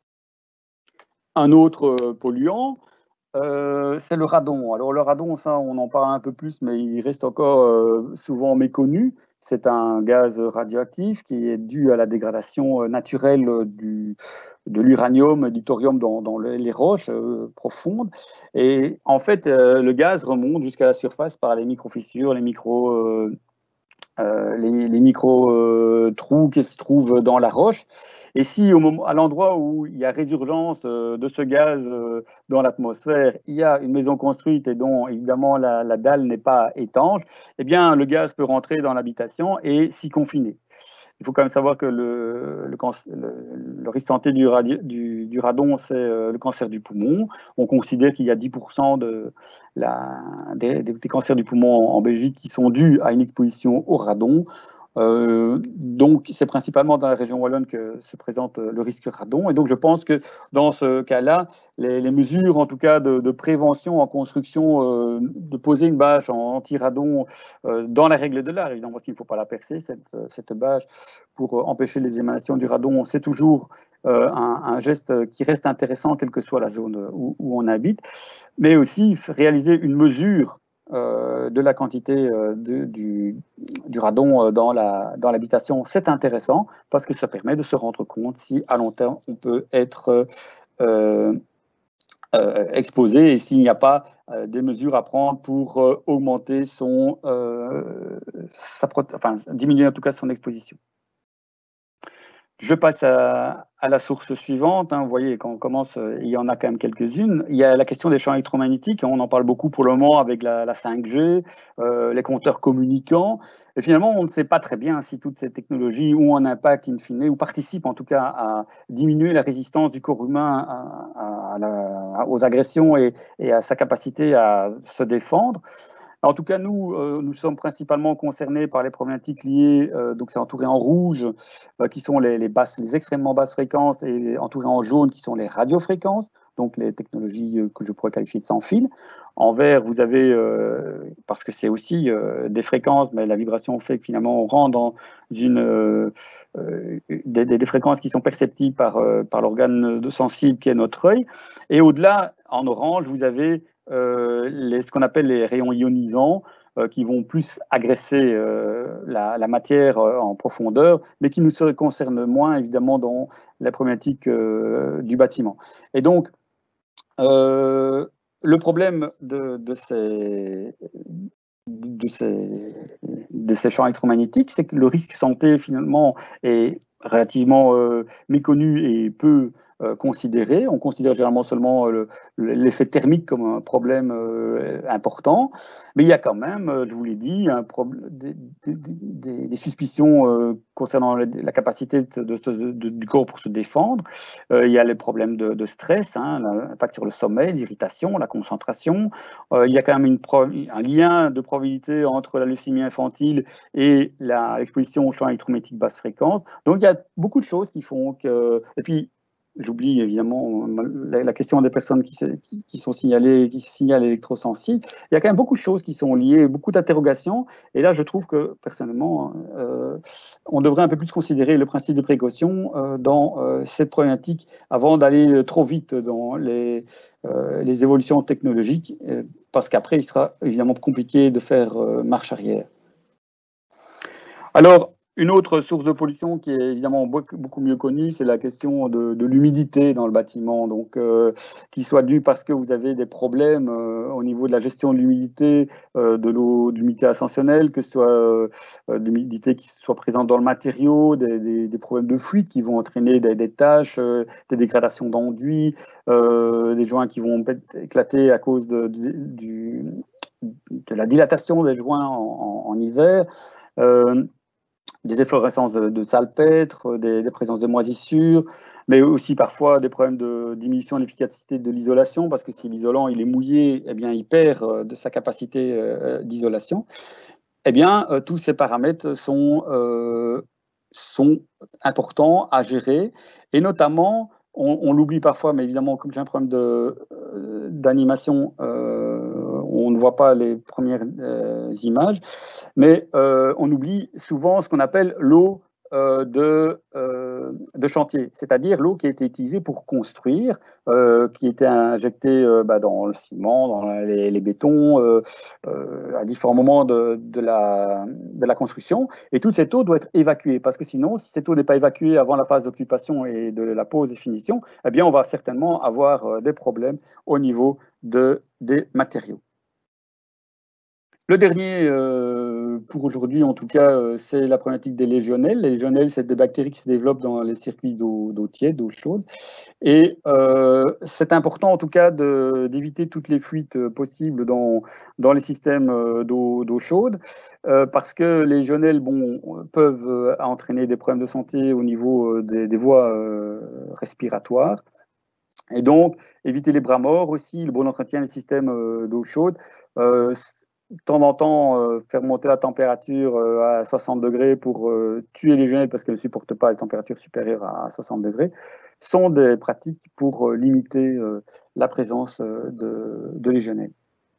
Un autre euh, polluant, euh, c'est le radon. Alors le radon, ça, on en parle un peu plus, mais il reste encore euh, souvent méconnu. C'est un gaz radioactif qui est dû à la dégradation naturelle du, de l'uranium et du thorium dans, dans les roches euh, profondes. Et en fait, euh, le gaz remonte jusqu'à la surface par les micro-fissures, les micro, euh, euh, les, les micro-trous qui se trouvent dans la roche. Et si au moment, à l'endroit où il y a résurgence euh, de ce gaz euh, dans l'atmosphère, il y a une maison construite et dont évidemment la, la dalle n'est pas étanche, eh bien le gaz peut rentrer dans l'habitation et s'y confiner. Il faut quand même savoir que le, le, le, le risque santé du, radio, du, du radon, c'est le cancer du poumon. On considère qu'il y a dix pour cent de la, des, des cancers du poumon en Belgique qui sont dus à une exposition au radon. Euh, donc, c'est principalement dans la région wallonne que se présente le risque radon. Et donc, je pense que dans ce cas-là, les, les mesures, en tout cas, de, de prévention en construction, euh, de poser une bâche en anti-radon euh, dans la règle de l'art, évidemment, parce qu'il ne faut pas la percer, cette, cette bâche, pour empêcher les émanations du radon, c'est toujours euh, un, un geste qui reste intéressant, quelle que soit la zone où, où on habite, mais aussi réaliser une mesure Euh, de la quantité euh, de, du, du radon euh, dans la, dans l'habitation, c'est intéressant parce que ça permet de se rendre compte si à long terme on peut être euh, euh, exposé et s'il n'y a pas euh, des mesures à prendre pour euh, augmenter son, euh, sa, enfin diminuer en tout cas son exposition. Je passe à, à la source suivante. Hein. Vous voyez, quand on commence, il y en a quand même quelques-unes. Il y a la question des champs électromagnétiques. On en parle beaucoup pour le moment avec la, la cinq G, euh, les compteurs communicants. Et finalement, on ne sait pas très bien si toutes ces technologies ont un impact in fine, ou participent en tout cas à diminuer la résistance du corps humain à, à la, aux agressions et, et à sa capacité à se défendre. En tout cas, nous, euh, nous sommes principalement concernés par les problématiques liées, euh, donc c'est entouré en rouge, euh, qui sont les, les, basses, les extrêmement basses fréquences, et entouré en jaune, qui sont les radiofréquences, donc les technologies euh, que je pourrais qualifier de sans fil. En vert, vous avez, euh, parce que c'est aussi euh, des fréquences, mais la vibration fait que finalement on rentre dans une, euh, des, des, des fréquences qui sont perceptibles par, euh, par l'organe sensible qui est notre œil. Et au-delà, en orange, vous avez Euh, les, ce qu'on appelle les rayons ionisants, euh, qui vont plus agresser euh, la, la matière euh, en profondeur, mais qui nous concernent moins, évidemment, dans la problématique euh, du bâtiment. Et donc, euh, le problème de, de, ces, de, ces, de ces champs électromagnétiques, c'est que le risque santé finalement est relativement euh, méconnu et peu euh, considéré. On considère généralement seulement euh, l'effet thermique comme un problème euh, important, mais il y a quand même, euh, je vous l'ai dit, un des, des, des, des suspicions euh, concernant la, la capacité de, de, de, de, du corps pour se défendre. Euh, il y a les problèmes de, de stress, hein, l'impact sur le sommeil, l'irritation, la concentration. Euh, il y a quand même une un lien de probabilité entre la leucémie infantile et l'exposition aux champs électromagnétiques basse fréquence. Donc il y a beaucoup de choses qui font que... Et puis, j'oublie évidemment la, la question des personnes qui, qui, qui sont signalées, qui signalent électrosensibles. Il y a quand même beaucoup de choses qui sont liées, beaucoup d'interrogations. Et là, je trouve que, personnellement, euh, on devrait un peu plus considérer le principe de précaution euh, dans euh, cette problématique avant d'aller trop vite dans les, euh, les évolutions technologiques, euh, parce qu'après, il sera évidemment compliqué de faire euh, marche arrière. Alors, une autre source de pollution qui est évidemment beaucoup mieux connue, c'est la question de, de l'humidité dans le bâtiment. Donc, euh, qu'il soit dû parce que vous avez des problèmes euh, au niveau de la gestion de l'humidité, euh, de l'eau, d'humidité ascensionnelle, que ce soit euh, de l'humidité qui soit présente dans le matériau, des, des, des problèmes de fuite qui vont entraîner des, des taches, euh, des dégradations d'enduit, euh, des joints qui vont éclater à cause de, de, du, de la dilatation des joints en, en, en hiver. Euh, des efflorescences de, de salpêtre, des, des présences de moisissures, mais aussi parfois des problèmes de diminution de l'efficacité de l'isolation, parce que si l'isolant il est mouillé, eh bien, il perd de sa capacité euh, d'isolation. Eh bien, euh, tous ces paramètres sont, euh, sont importants à gérer, et notamment, on, on l'oublie parfois, mais évidemment, comme j'ai un problème d'animation, euh, on ne voit pas les premières euh, images, mais euh, on oublie souvent ce qu'on appelle l'eau euh, de, euh, de chantier, c'est-à-dire l'eau qui a été utilisée pour construire, euh, qui était injectée euh, bah, dans le ciment, dans les, les bétons, euh, euh, à différents moments de, de, la, de la construction. Et toute cette eau doit être évacuée, parce que sinon, si cette eau n'est pas évacuée avant la phase d'occupation et de la pose et finition, eh bien, on va certainement avoir euh, des problèmes au niveau de, des matériaux. Le dernier, euh, pour aujourd'hui en tout cas, euh, c'est la problématique des légionnelles. Les légionnelles, c'est des bactéries qui se développent dans les circuits d'eau tiède, d'eau chaude. Et euh, c'est important en tout cas d'éviter toutes les fuites euh, possibles dans, dans les systèmes euh, d'eau chaude, euh, parce que les légionnelles bon, peuvent euh, entraîner des problèmes de santé au niveau euh, des, des voies euh, respiratoires. Et donc, éviter les bras morts aussi, le bon entretien des systèmes euh, d'eau chaude. Euh, de temps en temps, euh, faire monter la température euh, à soixante degrés pour euh, tuer les légionnelles parce qu'elles ne supportent pas les températures supérieures à soixante degrés, sont des pratiques pour euh, limiter euh, la présence euh, de, de légionnelles.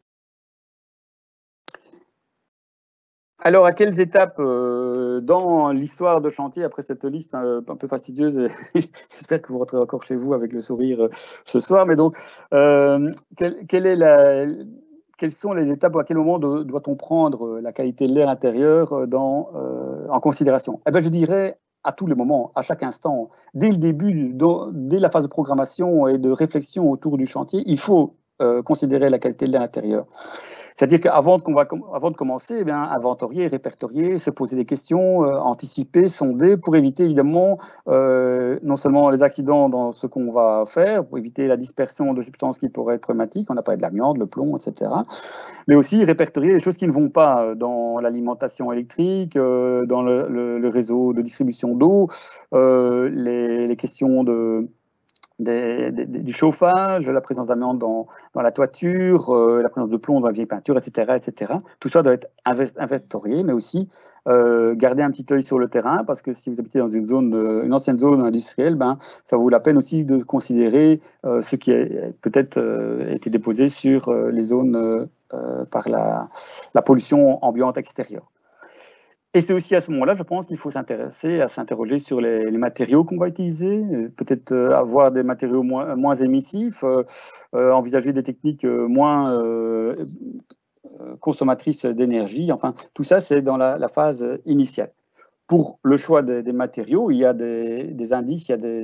Alors, à quelles étapes euh, dans l'histoire de chantier, après cette liste euh, un peu fastidieuse, j'espère que vous rentrez encore chez vous avec le sourire euh, ce soir, mais donc, euh, quelle, quelle est la... Quelles sont les étapes, ou à quel moment doit-on prendre la qualité de l'air intérieur dans, euh, en considération? Eh bien, je dirais à tous les moments, à chaque instant, dès le début, dans, dès la phase de programmation et de réflexion autour du chantier, il faut euh, considérer la qualité de l'air intérieur. C'est-à-dire qu'avant de, avant de commencer, eh bien, inventorier, répertorier, se poser des questions, euh, anticiper, sonder, pour éviter évidemment euh, non seulement les accidents dans ce qu'on va faire, pour éviter la dispersion de substances qui pourraient être problématiques, on a parlé de l'amiante, le plomb, et cetera, mais aussi répertorier les choses qui ne vont pas dans l'alimentation électrique, euh, dans le, le, le réseau de distribution d'eau, euh, les, les questions de... Des, des, du chauffage, la présence d'amiante dans, dans la toiture, euh, la présence de plomb dans la vieille peinture, et cetera, et cetera. Tout ça doit être inventorié, mais aussi euh, garder un petit œil sur le terrain, parce que si vous habitez dans une zone, une ancienne zone industrielle, ben, ça vaut la peine aussi de considérer euh, ce qui a peut-être euh, été déposé sur euh, les zones euh, par la, la pollution ambiante extérieure. Et c'est aussi à ce moment-là, je pense qu'il faut s'intéresser, à s'interroger sur les, les matériaux qu'on va utiliser, peut-être euh, avoir des matériaux moins, moins émissifs, euh, euh, envisager des techniques moins euh, consommatrices d'énergie. Enfin, tout ça, c'est dans la, la phase initiale. Pour le choix des, des matériaux, il y a des, des indices, il y a des,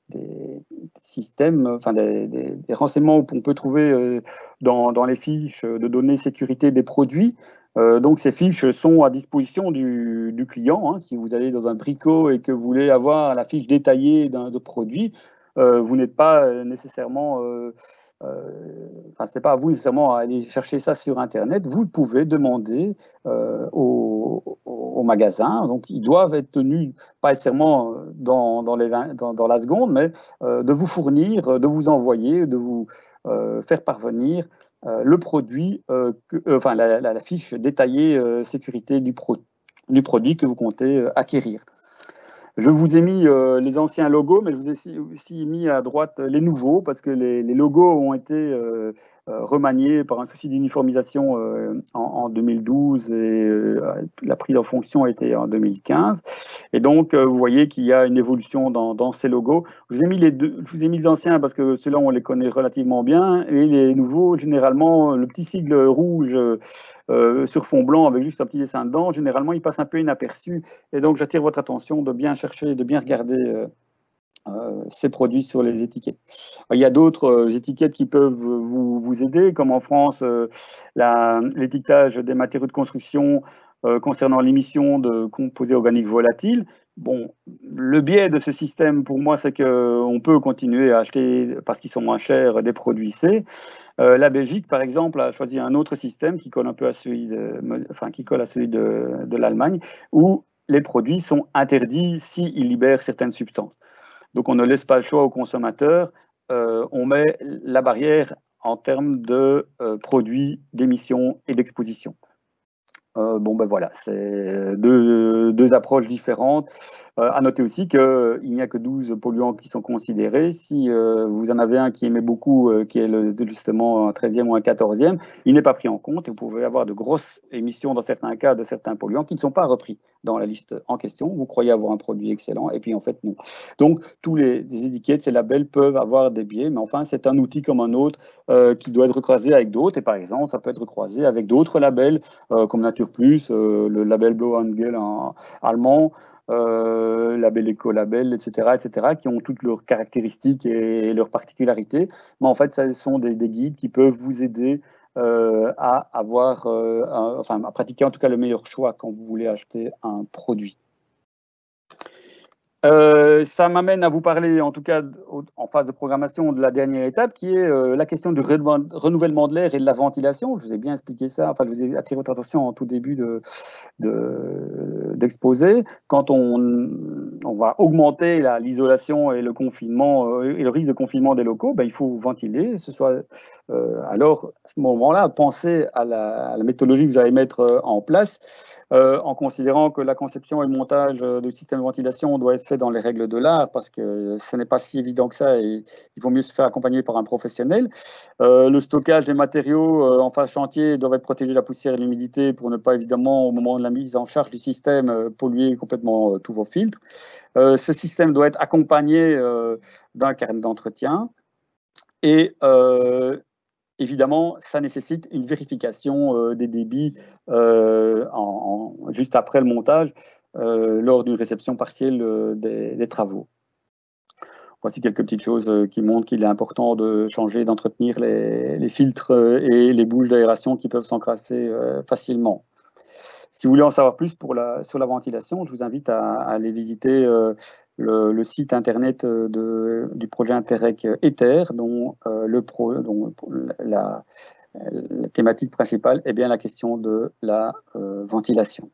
des systèmes, enfin des, des, des renseignements qu'on peut trouver euh, dans, dans les fiches de données sécurité des produits. Euh, donc ces fiches sont à disposition du, du client. Hein. Si vous allez dans un bricot et que vous voulez avoir la fiche détaillée d'un de produit, euh, vous n'êtes pas nécessairement, euh, euh, enfin c'est pas à vous nécessairement à aller chercher ça sur Internet. Vous pouvez demander euh, au, au magasin. Donc ils doivent être tenus pas nécessairement dans, dans, les vingt, dans, dans la seconde, mais euh, de vous fournir, de vous envoyer, de vous euh, faire parvenir Euh, le produit, euh, que, euh, enfin la, la, la fiche détaillée euh, sécurité du, pro, du produit que vous comptez euh, acquérir. Je vous ai mis euh, les anciens logos, mais je vous ai aussi mis à droite les nouveaux, parce que les, les logos ont été euh, euh, remaniés par un souci d'uniformisation euh, en, en deux mille douze et euh, la prise en fonction a été en deux mille quinze. Et donc, euh, vous voyez qu'il y a une évolution dans, dans ces logos. Je vous ai mis les deux, je vous ai mis les anciens parce que ceux-là, on les connaît relativement bien, et les nouveaux, généralement, le petit sigle rouge euh, sur fond blanc avec juste un petit dessin dedans, généralement, il passe un peu inaperçu. Et donc, j'attire votre attention de bien chercher, de bien regarder euh, euh, ces produits sur les étiquettes. Il y a d'autres euh, étiquettes qui peuvent vous, vous aider, comme en France, euh, l'étiquetage des matériaux de construction euh, concernant l'émission de composés organiques volatiles. Bon, le biais de ce système, pour moi, c'est qu'on peut continuer à acheter, parce qu'ils sont moins chers, des produits C. Euh, la Belgique, par exemple, a choisi un autre système qui colle un peu à celui de, enfin, qui colle à celui de, de l'Allemagne, où les produits sont interdits s'ils libèrent certaines substances. Donc, on ne laisse pas le choix aux consommateurs. Euh, on met la barrière en termes de euh, produits, d'émissions et d'exposition. Euh, bon, ben voilà, c'est deux, deux approches différentes. Euh, à noter aussi qu'il n'y a que douze polluants qui sont considérés. Si euh, vous en avez un qui émet beaucoup, euh, qui est le, justement un treizième ou un quatorzième, il n'est pas pris en compte et vous pouvez avoir de grosses émissions dans certains cas de certains polluants qui ne sont pas repris dans la liste en question. Vous croyez avoir un produit excellent et puis en fait non. Donc tous les, les étiquettes, ces labels peuvent avoir des biais, mais enfin c'est un outil comme un autre euh, qui doit être recroisé avec d'autres et par exemple ça peut être recroisé avec d'autres labels euh, comme Nature Plus, euh, le label Blauangel en allemand, Euh, label écolabel, et cetera, et cetera, qui ont toutes leurs caractéristiques et leurs particularités. Mais en fait, ce sont des, des guides qui peuvent vous aider euh, à avoir, euh, un, enfin, à pratiquer en tout cas le meilleur choix quand vous voulez acheter un produit. Euh, ça m'amène à vous parler, en tout cas en phase de programmation, de la dernière étape, qui est euh, la question du renouvellement de l'air et de la ventilation. Je vous ai bien expliqué ça, enfin, je vous ai attiré votre attention en tout début de, d'exposé. De, Quand on, on va augmenter l'isolation et le confinement euh, et le risque de confinement des locaux, ben, il faut ventiler. Ce soit, euh, alors, à ce moment-là, pensez à la, à la méthodologie que vous allez mettre euh, en place. Euh, en considérant que la conception et le montage du système de ventilation doit être fait dans les règles de l'art, parce que ce n'est pas si évident que ça et il vaut mieux se faire accompagner par un professionnel. Euh, le stockage des matériaux euh, en phase chantier doit être protégé de la poussière et de l'humidité pour ne pas, évidemment, au moment de la mise en charge du système, euh, polluer complètement euh, tous vos filtres. Euh, ce système doit être accompagné euh, d'un carnet d'entretien et euh, évidemment, ça nécessite une vérification euh, des débits euh, en, en, juste après le montage, euh, lors d'une réception partielle euh, des, des travaux. Voici quelques petites choses euh, qui montrent qu'il est important de changer, d'entretenir les, les filtres euh, et les bouches d'aération qui peuvent s'encrasser euh, facilement. Si vous voulez en savoir plus pour la, sur la ventilation, je vous invite à, à aller visiter euh, le, le site internet de, du projet Interreg Ether, dont, euh, le pro, dont la, la thématique principale est bien la question de la euh, ventilation.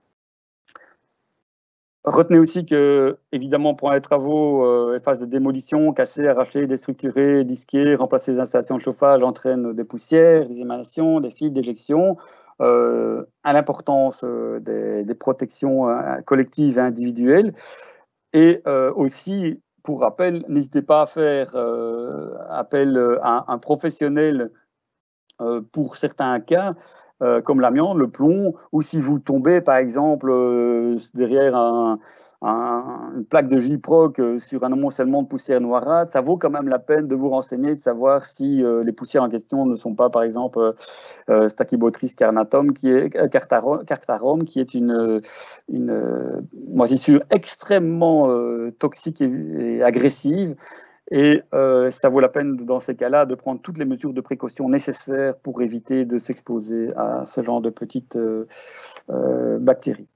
Retenez aussi que, évidemment, pour les travaux, euh, les phases de démolition, casser, arracher, déstructurer, disquer, remplacer les installations de chauffage entraînent des poussières, des émanations, des fibres d'éjection. Euh, à l'importance euh, des, des protections euh, collectives et individuelles. Et euh, aussi, pour rappel, n'hésitez pas à faire euh, appel à un professionnel euh, pour certains cas, euh, comme l'amiante, le plomb, ou si vous tombez, par exemple, euh, derrière un, un, une plaque de J-Proc sur un amoncellement de poussière noirâtre, ça vaut quand même la peine de vous renseigner, de savoir si euh, les poussières en question ne sont pas, par exemple, euh, Stachybotrys carnatum, qui est, euh, cartarum, cartarum, qui est une, une euh, moisissure extrêmement euh, toxique et, et agressive. Et euh, ça vaut la peine, dans ces cas-là, de prendre toutes les mesures de précaution nécessaires pour éviter de s'exposer à ce genre de petites euh, euh, bactéries.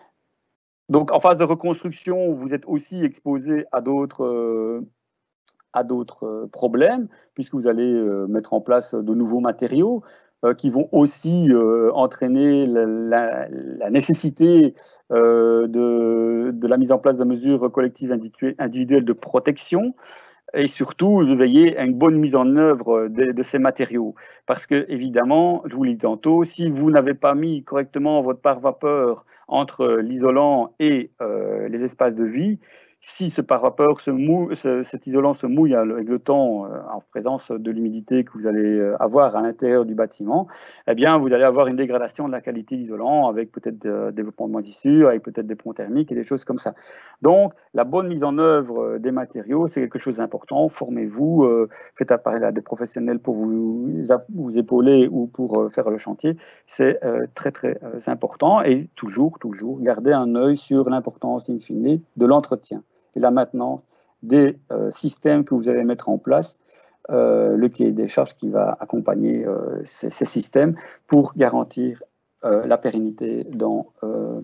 Donc, en phase de reconstruction, vous êtes aussi exposé à d'autres euh, à d'autres euh, problèmes, puisque vous allez euh, mettre en place de nouveaux matériaux euh, qui vont aussi euh, entraîner la, la, la nécessité euh, de, de la mise en place de mesures collectives individuelles de protection, et surtout de veiller à une bonne mise en œuvre de, de ces matériaux. Parce que, évidemment, je vous l'ai dit tantôt, si vous n'avez pas mis correctement votre pare-vapeur entre l'isolant et euh, les espaces de vie, si ce pare-vapeur, se mou ce, cet isolant se mouille avec le temps euh, en présence de l'humidité que vous allez avoir à l'intérieur du bâtiment, eh bien, vous allez avoir une dégradation de la qualité d'isolant avec peut-être de développement de moisissure, avec peut-être des ponts thermiques et des choses comme ça. Donc, la bonne mise en œuvre des matériaux, c'est quelque chose d'important. Formez-vous, euh, faites appel à des professionnels pour vous, vous épauler ou pour euh, faire le chantier. C'est euh, très, très euh, important. Et toujours, toujours, gardez un œil sur l'importance, in fine, de l'entretien et la maintenance des euh, systèmes que vous allez mettre en place, euh, le cahier des charges qui va accompagner euh, ces, ces systèmes pour garantir euh, la pérennité dans euh,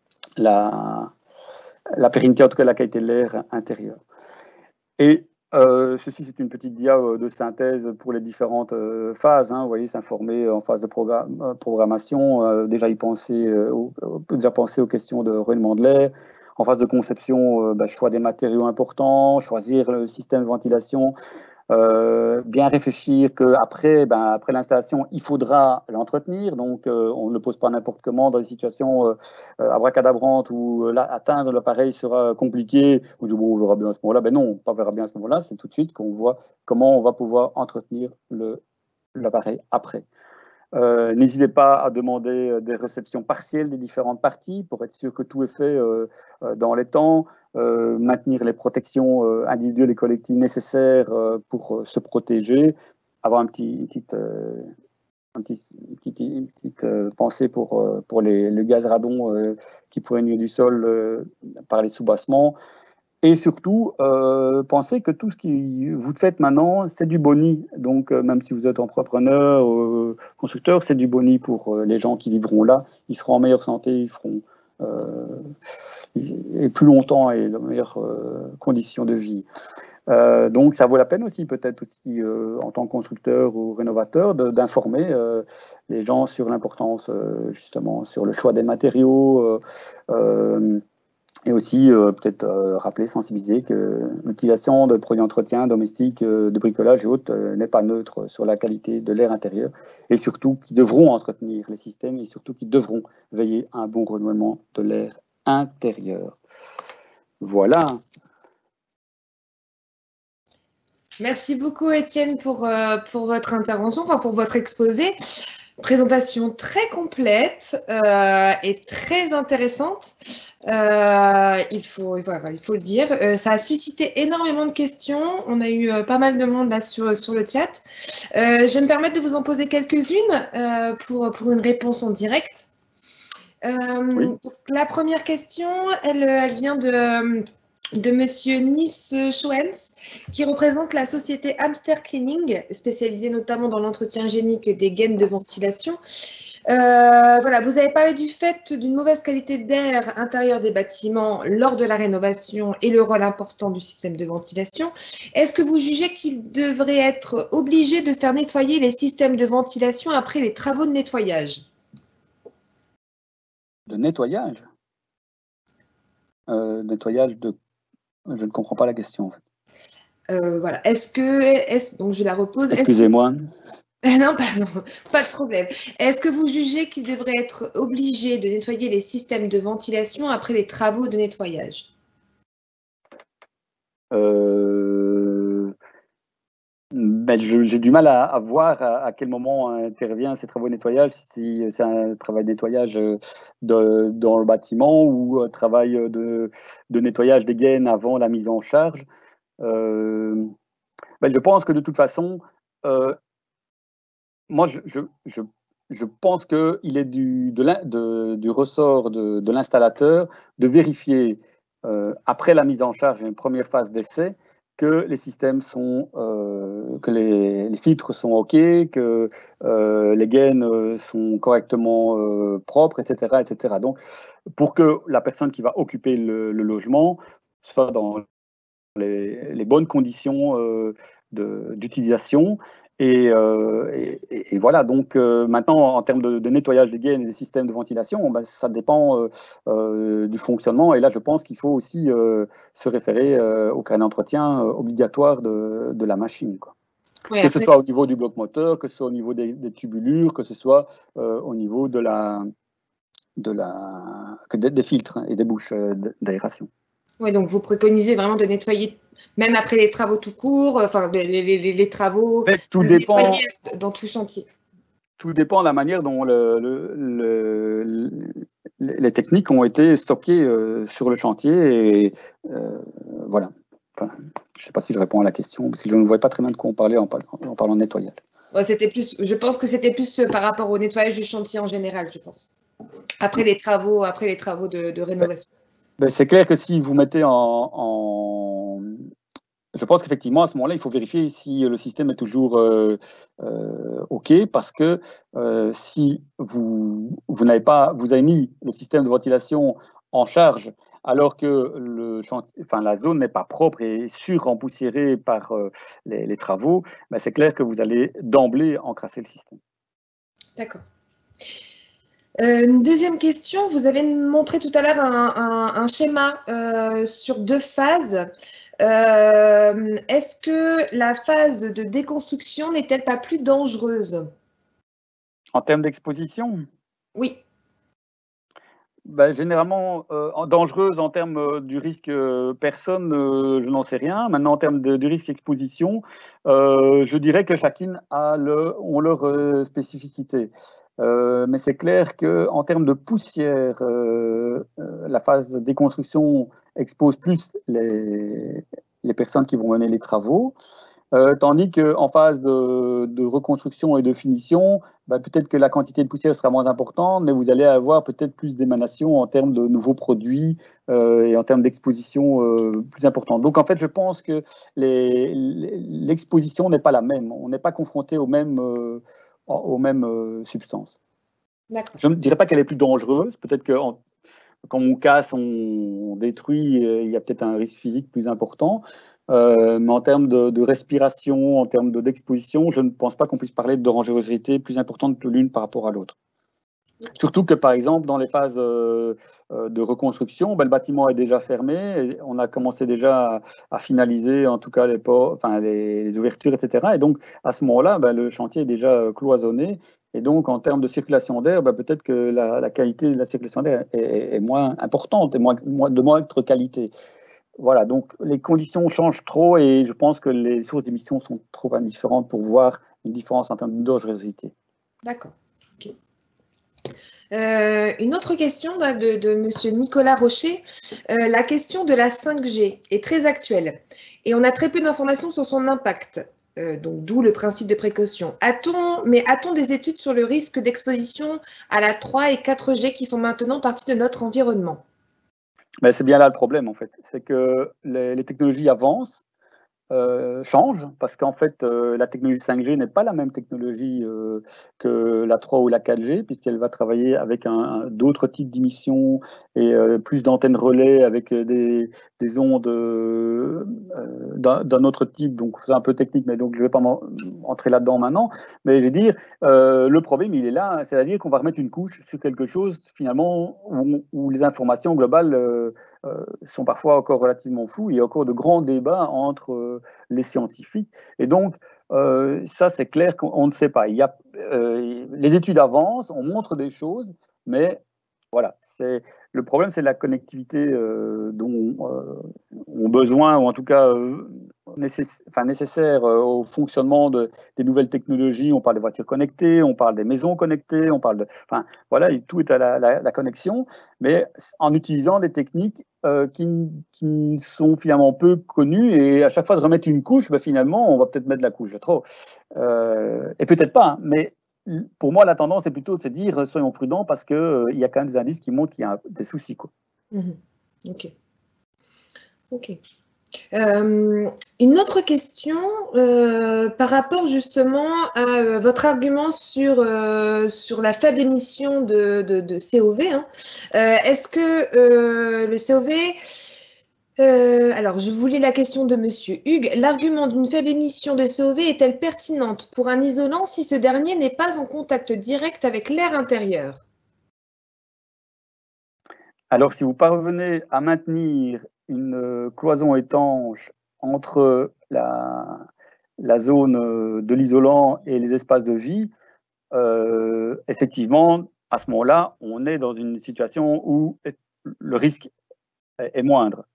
la... la pérennité, en tout cas la qualité de l'air intérieur. Et euh, ceci, c'est une petite dia de synthèse pour les différentes euh, phases. Hein. Vous voyez, s'informer en phase de programme, programmation, euh, déjà y penser, euh, déjà penser aux questions de renouvellement de l'air. En phase de conception, euh, bah, choix des matériaux importants, choisir le système de ventilation. Euh, bien réfléchir qu'après ben, après l'installation, il faudra l'entretenir. Donc, euh, on ne le pose pas n'importe comment dans des situations euh, abracadabrantes où euh, là, atteindre l'appareil sera compliqué. On dit, bon, on verra bien à ce moment-là. Ben non, on verra bien à ce moment-là. C'est tout de suite qu'on voit comment on va pouvoir entretenir l'appareil après. Euh, N'hésitez pas à demander des réceptions partielles des différentes parties pour être sûr que tout est fait euh, dans les temps, euh, maintenir les protections euh, individuelles et collectives nécessaires euh, pour euh, se protéger, avoir un petit, une petite, euh, un petit, une petite, une petite euh, pensée pour, euh, pour les, les gaz radon euh, qui pourraient nuire du sol euh, par les soubassements. Et surtout, euh, pensez que tout ce que vous faites maintenant, c'est du boni. Donc, euh, même si vous êtes entrepreneur, euh, constructeur, c'est du boni pour euh, les gens qui vivront là. Ils seront en meilleure santé, ils feront euh, et plus longtemps et dans de meilleures euh, conditions de vie. Euh, donc, ça vaut la peine aussi, peut-être aussi, euh, en tant que constructeur ou rénovateur, d'informer euh, les gens sur l'importance, euh, justement, sur le choix des matériaux. Euh, euh, Et aussi, euh, peut-être euh, rappeler, sensibiliser que l'utilisation de produits d'entretien domestiques, euh, de bricolage et autres euh, n'est pas neutre sur la qualité de l'air intérieur et surtout qui devront entretenir les systèmes et surtout qui devront veiller à un bon renouvellement de l'air intérieur. Voilà. Merci beaucoup, Étienne, pour, euh, pour votre intervention, enfin pour votre exposé. Présentation très complète euh, et très intéressante, euh, il, faut, voilà, il faut le dire. Euh, ça a suscité énormément de questions, on a eu euh, pas mal de monde là sur, sur le chat. Euh, je vais me permettre de vous en poser quelques-unes euh, pour, pour une réponse en direct. Euh, oui. Donc, la première question, elle, elle vient de... de monsieur Nils Schoens, qui représente la société Hamster Cleaning, spécialisée notamment dans l'entretien hygiénique des gaines de ventilation. Euh, voilà, vous avez parlé du fait d'une mauvaise qualité d'air intérieur des bâtiments lors de la rénovation et le rôle important du système de ventilation. Est-ce que vous jugez qu'il devrait être obligé de faire nettoyer les systèmes de ventilation après les travaux de nettoyage? De nettoyage euh, Nettoyage de... Je ne comprends pas la question. En fait. Euh, voilà. Est-ce que, est donc je la repose. Excusez-moi. Que... Non, pardon, pas de problème. Est-ce que vous jugez qu'il devrait être obligé de nettoyer les systèmes de ventilation après les travaux de nettoyage? euh... Ben, je- j'ai du mal à, à voir à, à quel moment intervient ces travaux de nettoyage, si c'est un travail de nettoyage euh, de- dans le bâtiment ou un travail de, de nettoyage des gaines avant la mise en charge. Euh, ben, je pense que de toute façon, euh, moi, je, je, je, je pense qu'il est du, de l'in- de- du ressort de, de l'installateur de vérifier, euh, après la mise en charge et une première phase d'essai, que les systèmes sont, euh, que les, les filtres sont OK, que euh, les gaines euh, sont correctement euh, propres, et cetera, et cetera. Donc, pour que la personne qui va occuper le, le logement soit dans les, les bonnes conditions euh, de- d'utilisation. Et, euh, et- et voilà, donc euh, maintenant, en termes de, de nettoyage des gaines et des systèmes de ventilation, ben, ça dépend euh, euh, du fonctionnement. Et là, je pense qu'il faut aussi euh, se référer euh, au carnet d'entretien euh, obligatoire de, de la machine, quoi. Oui, Que ce après, soit au niveau du bloc moteur, que ce soit au niveau des, des tubulures, que ce soit euh, au niveau de la, de la, que des, des filtres et des bouches euh, d'aération. ouais, donc vous préconisez vraiment de nettoyer, même après les travaux tout court, euh, enfin les, les- les- les travaux, Mais tout le dépend. nettoyer dans tout chantier. Tout dépend de la manière dont le, le- le- le- les techniques ont été stockées euh, sur le chantier. Et euh, voilà. Enfin, je ne sais pas si je réponds à la question, parce que je ne voyais pas très bien de quoi on parlait en, parlant- en parlant de nettoyage. Ouais, c'était plus, je pense que c'était plus euh, par rapport au nettoyage du chantier en général, je pense. Après les travaux, après les travaux de, de Ben, rénovation. ben, c'est clair que si vous mettez en, en- je pense qu'effectivement, à ce moment-là, il faut vérifier si le système est toujours euh, euh, OK, parce que euh, si vous, vous n'avez pas, vous avez mis le système de ventilation en charge alors que le chantier, enfin, la zone n'est pas propre et sur-empoussiérée par euh, les, les travaux, ben c'est clair que vous allez d'emblée encrasser le système. D'accord. Euh, une deuxième question, vous avez montré tout à l'heure un, un- un schéma euh, sur deux phases. Euh, est-ce que la phase de déconstruction n'est-elle pas plus dangereuse? En termes d'exposition, Oui, ben, généralement, euh, en- dangereuse en termes euh, du risque euh, personne, euh, je n'en sais rien. Maintenant, en termes de, du risque exposition, euh, je dirais que chacune a le, ont leur euh, spécificité. Euh, mais c'est clair qu'en termes de poussière, euh, euh, la phase de déconstruction expose plus les, les personnes qui vont mener les travaux. Euh, tandis qu'en phase de, de reconstruction et de finition, bah, peut-être que la quantité de poussière sera moins importante, mais vous allez avoir peut-être plus d'émanations en termes de nouveaux produits euh, et en termes d'exposition euh, plus importante. Donc en fait, je pense que les- les- l'exposition n'est pas la même. On n'est pas confronté aux mêmes, euh, aux mêmes euh, substances. d'accord. Je ne dirais pas qu'elle est plus dangereuse. Peut-être que en- quand on casse, on détruit, euh, il y a peut-être un risque physique plus important. Euh, mais en termes de, de respiration, en termes de- d'exposition, je ne pense pas qu'on puisse parler de dangerosité plus importante que l'une par rapport à l'autre. Surtout que, par exemple, dans les phases euh, euh, de reconstruction, ben, le bâtiment est déjà fermé, et on a commencé déjà à, à finaliser, en tout cas, les, ports, enfin, les, les ouvertures, et cetera. Et donc, à ce moment-là, ben, le chantier est déjà euh, cloisonné. Et donc, en termes de circulation d'air, ben, peut-être que la, la qualité de la circulation d'air est, est- est moins importante, et moins, moins- de moindre qualité. Voilà, donc les conditions changent trop et je pense que les sources d'émissions sont trop indifférentes pour voir une différence en termes de dangerosité. D'accord. Ok. Euh, une autre question là, de, de Monsieur Nicolas Rocher. Euh, la question de la cinq G est très actuelle et on a très peu d'informations sur son impact. Euh, donc d'où le principe de précaution. A-t-on, mais a-t-on des études sur le risque d'exposition à la trois et quatre G qui font maintenant partie de notre environnement? Mais c'est bien là le problème en fait, c'est que les, les technologies avancent, euh, change, parce qu'en fait, euh, la technologie cinq G n'est pas la même technologie euh, que la trois ou la quatre G, puisqu'elle va travailler avec un, un- d'autres types d'émissions et euh, plus d'antennes relais avec euh, des, des ondes euh, euh, d'un, d'un autre type. Donc, c'est un peu technique, mais donc je ne vais pas entrer là-dedans maintenant. Mais je veux dire, euh, le problème, il est là, hein, c'est-à-dire qu'on va remettre une couche sur quelque chose, finalement, où, où les informations globales euh, euh, sont parfois encore relativement floues. Il y a encore de grands débats entre euh, les scientifiques. Et donc, euh, ça, c'est clair qu'on ne sait pas. Il y a, euh, les études avancent, on montre des choses, mais voilà, c'est le problème, c'est la connectivité euh, dont euh, ont besoin, ou en tout cas euh, nécess enfin, nécessaire euh, au fonctionnement de, des nouvelles technologies. On parle des voitures connectées, on parle des maisons connectées, on parle de, enfin voilà, tout est à la, la, la connexion, mais en utilisant des techniques euh, qui, qui sont finalement peu connues, et à chaque fois de remettre une couche, ben, finalement, on va peut-être mettre la couche de trop, euh, et peut-être pas, hein, mais pour moi, la tendance est plutôt de se dire soyons prudents parce qu'il euh, y a quand même des indices qui montrent qu'il y a des soucis, quoi. Mmh. Ok. Ok. Euh, une autre question euh, par rapport justement à euh, votre argument sur, euh, sur la faible émission de, de, de C O V. Hein. Euh, Est-ce que euh, le C O V... Euh, alors, je voulais la question de Monsieur Hugues. L'argument d'une faible émission de C O V est-elle pertinente pour un isolant si ce dernier n'est pas en contact direct avec l'air intérieur? Alors, si vous parvenez à maintenir une cloison étanche entre la, la zone de l'isolant et les espaces de vie, euh, effectivement, à ce moment-là, on est dans une situation où le risque est, est moindre.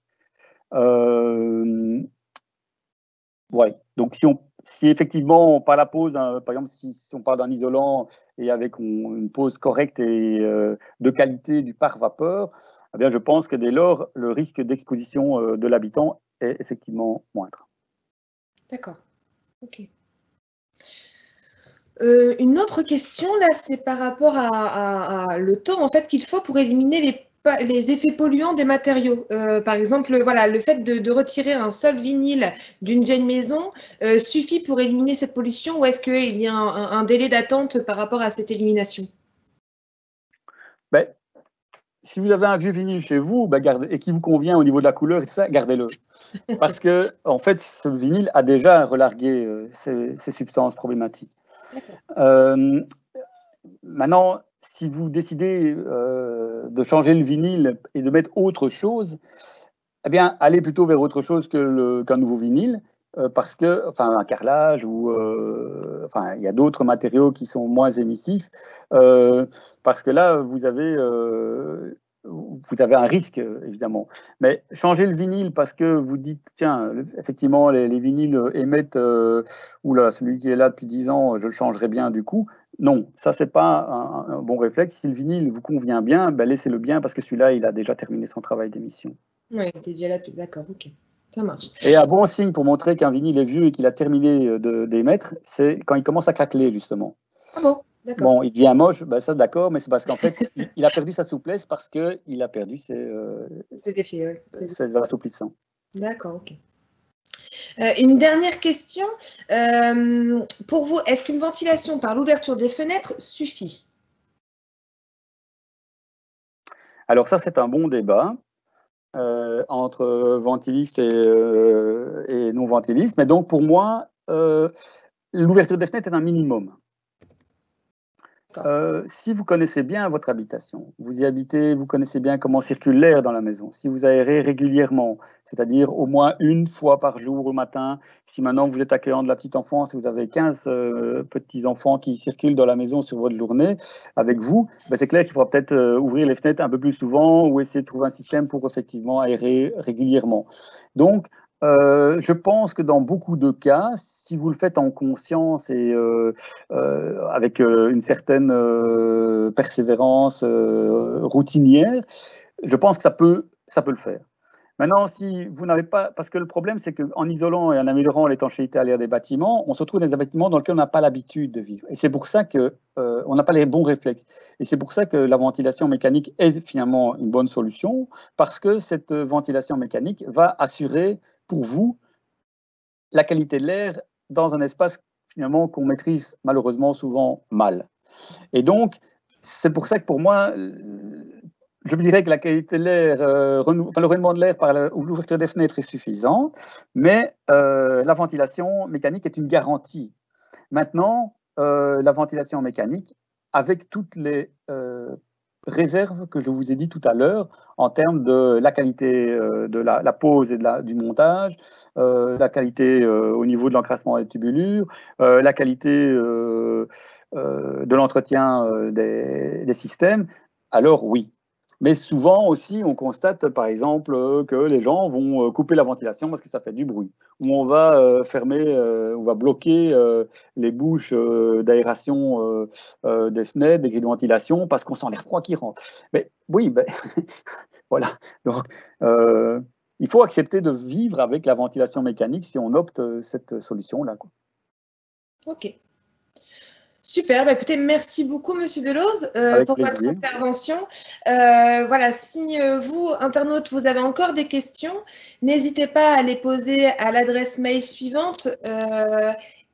Euh, ouais. Donc, si, on, si effectivement, par la pose, hein, par exemple, si, si on parle d'un isolant et avec on, une pose correcte et euh, de qualité du pare-vapeur, eh bien, je pense que dès lors, le risque d'exposition euh, de l'habitant est effectivement moindre. D'accord. Ok. Euh, une autre question, là, c'est par rapport à, à, à le temps en fait, qu'il faut pour éliminer les les effets polluants des matériaux. Euh, par exemple, voilà, le fait de, de retirer un seul vinyle d'une vieille maison euh, suffit pour éliminer cette pollution, ou est-ce qu'il y a un, un, un délai d'attente par rapport à cette élimination? Ben, si vous avez un vieux vinyle chez vous, ben, gardez, et qui vous convient au niveau de la couleur et tout ça, gardez-le. Parce que, en fait, ce vinyle a déjà relargué euh, ces, ces substances problématiques. Euh, maintenant, si vous décidez euh, de changer le vinyle et de mettre autre chose, eh bien, allez plutôt vers autre chose que qu'un nouveau vinyle, euh, parce que, enfin, un carrelage ou, euh, enfin, il y a d'autres matériaux qui sont moins émissifs, euh, parce que là, vous avez, euh, vous avez un risque, évidemment. Mais changer le vinyle parce que vous dites, tiens, effectivement, les, les vinyles émettent, euh, oula, celui qui est là depuis dix ans, je le changerai bien du coup. Non, ça, c'est pas un, un bon réflexe. Si le vinyle vous convient bien, ben, laissez-le bien parce que celui-là, il a déjà terminé son travail d'émission. Oui, c'est déjà là, d'accord, ok, ça marche. Et un bon signe pour montrer qu'un vinyle est vieux et qu'il a terminé d'émettre, c'est quand il commence à craqueler, justement. Ah bon, d'accord. Bon, il devient moche, ben ça d'accord, mais c'est parce qu'en fait, il, il a perdu sa souplesse parce qu'il a perdu ses, euh, ses effets, ouais. ses assouplissants. D'accord, ok. Euh, une dernière question. Euh, pour vous, est-ce qu'une ventilation par l'ouverture des fenêtres suffit? Alors ça, c'est un bon débat euh, entre ventilistes et, euh, et non-ventilistes. Mais donc, pour moi, euh, l'ouverture des fenêtres est un minimum. Euh, si vous connaissez bien votre habitation, vous y habitez, vous connaissez bien comment circule l'air dans la maison, si vous aérez régulièrement, c'est-à-dire au moins une fois par jour au matin, si maintenant vous êtes accueillant de la petite enfance et vous avez quinze euh, petits-enfants qui circulent dans la maison sur votre journée avec vous, ben c'est clair qu'il faudra peut-être euh, ouvrir les fenêtres un peu plus souvent ou essayer de trouver un système pour effectivement aérer régulièrement. Donc, Euh, je pense que dans beaucoup de cas, si vous le faites en conscience et euh, euh, avec euh, une certaine euh, persévérance euh, routinière, je pense que ça peut, ça peut le faire. Maintenant, si vous n'avez pas, parce que le problème, c'est qu'en isolant et en améliorant l'étanchéité à l'air des bâtiments, on se retrouve dans des bâtiments dans lesquels on n'a pas l'habitude de vivre. Et c'est pour ça que euh, on n'a pas les bons réflexes. Et c'est pour ça que la ventilation mécanique est finalement une bonne solution, parce que cette ventilation mécanique va assurer pour vous la qualité de l'air dans un espace finalement qu'on maîtrise malheureusement souvent mal. Et donc, c'est pour ça que pour moi, je dirais que la qualité de l'air, euh, enfin, le renouvellement de l'air par l'ouverture des fenêtres est suffisant, mais euh, la ventilation mécanique est une garantie. Maintenant, euh, la ventilation mécanique, avec toutes les euh, réserves que je vous ai dit tout à l'heure en termes de la qualité euh, de la, la pose et de la, du montage, euh, la qualité euh, au niveau de l'encrassement des tubulures, euh, la qualité euh, euh, de l'entretien euh, des, des systèmes, alors oui. Mais souvent aussi, on constate par exemple que les gens vont couper la ventilation parce que ça fait du bruit. Ou on va euh, fermer, euh, on va bloquer euh, les bouches euh, d'aération euh, euh, des fenêtres, des grilles de ventilation parce qu'on sent l'air froid qui rentre. Mais oui, ben, voilà. Donc, euh, il faut accepter de vivre avec la ventilation mécanique si on opte cette solution-là, quoi. Ok. Super, bah écoutez, merci beaucoup Monsieur Deloz euh, pour plaisir. Votre intervention. Euh, voilà, si euh, vous, internautes, vous avez encore des questions, n'hésitez pas à les poser à l'adresse mail suivante, euh,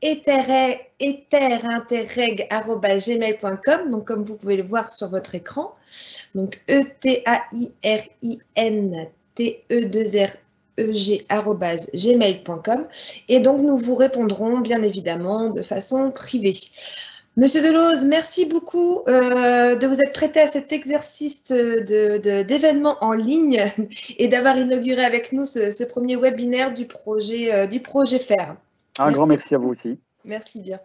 eterinterreg arobase gmail point com, donc comme vous pouvez le voir sur votre écran, donc E T A I R I N T E deux R E G arobase gmail point com, et donc nous vous répondrons bien évidemment de façon privée. Monsieur Deloz, merci beaucoup euh, de vous être prêté à cet exercice d'événement de, de, en ligne et d'avoir inauguré avec nous ce, ce premier webinaire du projet, euh, du projet FAIR. Un merci. grand merci à vous aussi. Merci bien.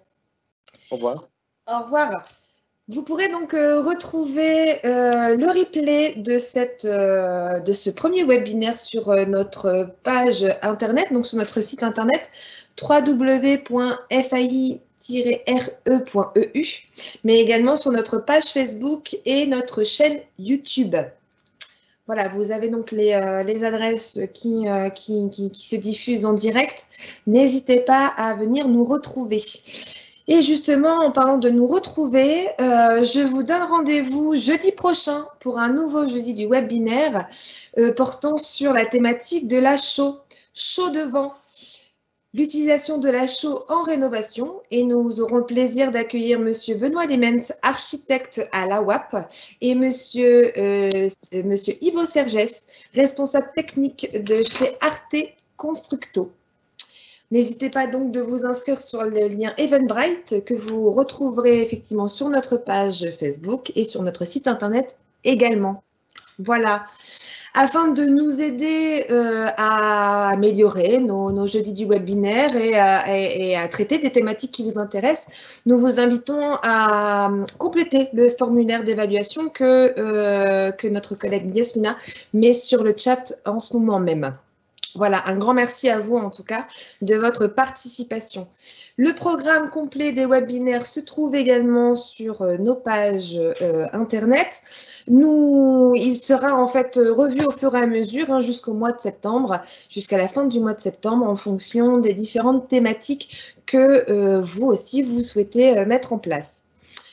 Au revoir. Au revoir. Vous pourrez donc euh, retrouver euh, le replay de, cette, euh, de ce premier webinaire sur euh, notre page internet, donc sur notre site internet w w w point f a i tiret r e point e u, mais également sur notre page Facebook et notre chaîne YouTube. Voilà, vous avez donc les, euh, les adresses qui, euh, qui, qui, qui se diffusent en direct. N'hésitez pas à venir nous retrouver. Et justement, en parlant de nous retrouver, euh, je vous donne rendez-vous jeudi prochain pour un nouveau jeudi du webinaire euh, portant sur la thématique de la chaux, chaux de vent. L'utilisation de la chaux en rénovation, et nous aurons le plaisir d'accueillir Monsieur Benoît Lemens, architecte à l'A W A P, et Monsieur, euh, Monsieur Ivo Sergès, responsable technique de chez Arte Constructo. N'hésitez pas donc de vous inscrire sur le lien Eventbrite que vous retrouverez effectivement sur notre page Facebook et sur notre site internet également. Voilà. Afin de nous aider euh, à améliorer nos, nos jeudis du webinaire et à, et, et à traiter des thématiques qui vous intéressent, nous vous invitons à compléter le formulaire d'évaluation que, euh, que notre collègue Yasmina met sur le chat en ce moment même. Voilà, un grand merci à vous en tout cas de votre participation. Le programme complet des webinaires se trouve également sur euh, nos pages euh, internet. Nous, il sera en fait revu au fur et à mesure hein, jusqu'au mois de septembre, jusqu'à la fin du mois de septembre en fonction des différentes thématiques que euh, vous aussi vous souhaitez euh, mettre en place.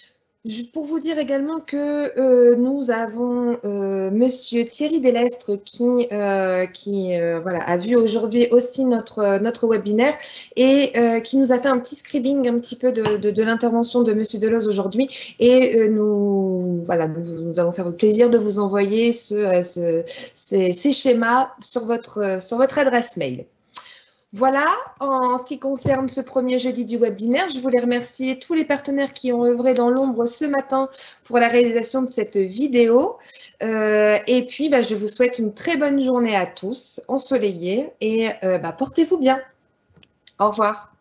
Pour vous dire également que euh, nous avons euh, Monsieur Thierry Delestre qui, euh, qui euh, voilà, a vu aujourd'hui aussi notre, notre webinaire et euh, qui nous a fait un petit scribing un petit peu de, de, de l'intervention de Monsieur Deloz aujourd'hui. Et euh, nous, voilà, nous, nous allons faire le plaisir de vous envoyer ce, ce, ces, ces schémas sur votre, sur votre adresse mail. Voilà, en ce qui concerne ce premier jeudi du webinaire, je voulais remercier tous les partenaires qui ont œuvré dans l'ombre ce matin pour la réalisation de cette vidéo. Euh, et puis, bah, je vous souhaite une très bonne journée à tous, ensoleillée, et euh, bah, portez-vous bien. Au revoir.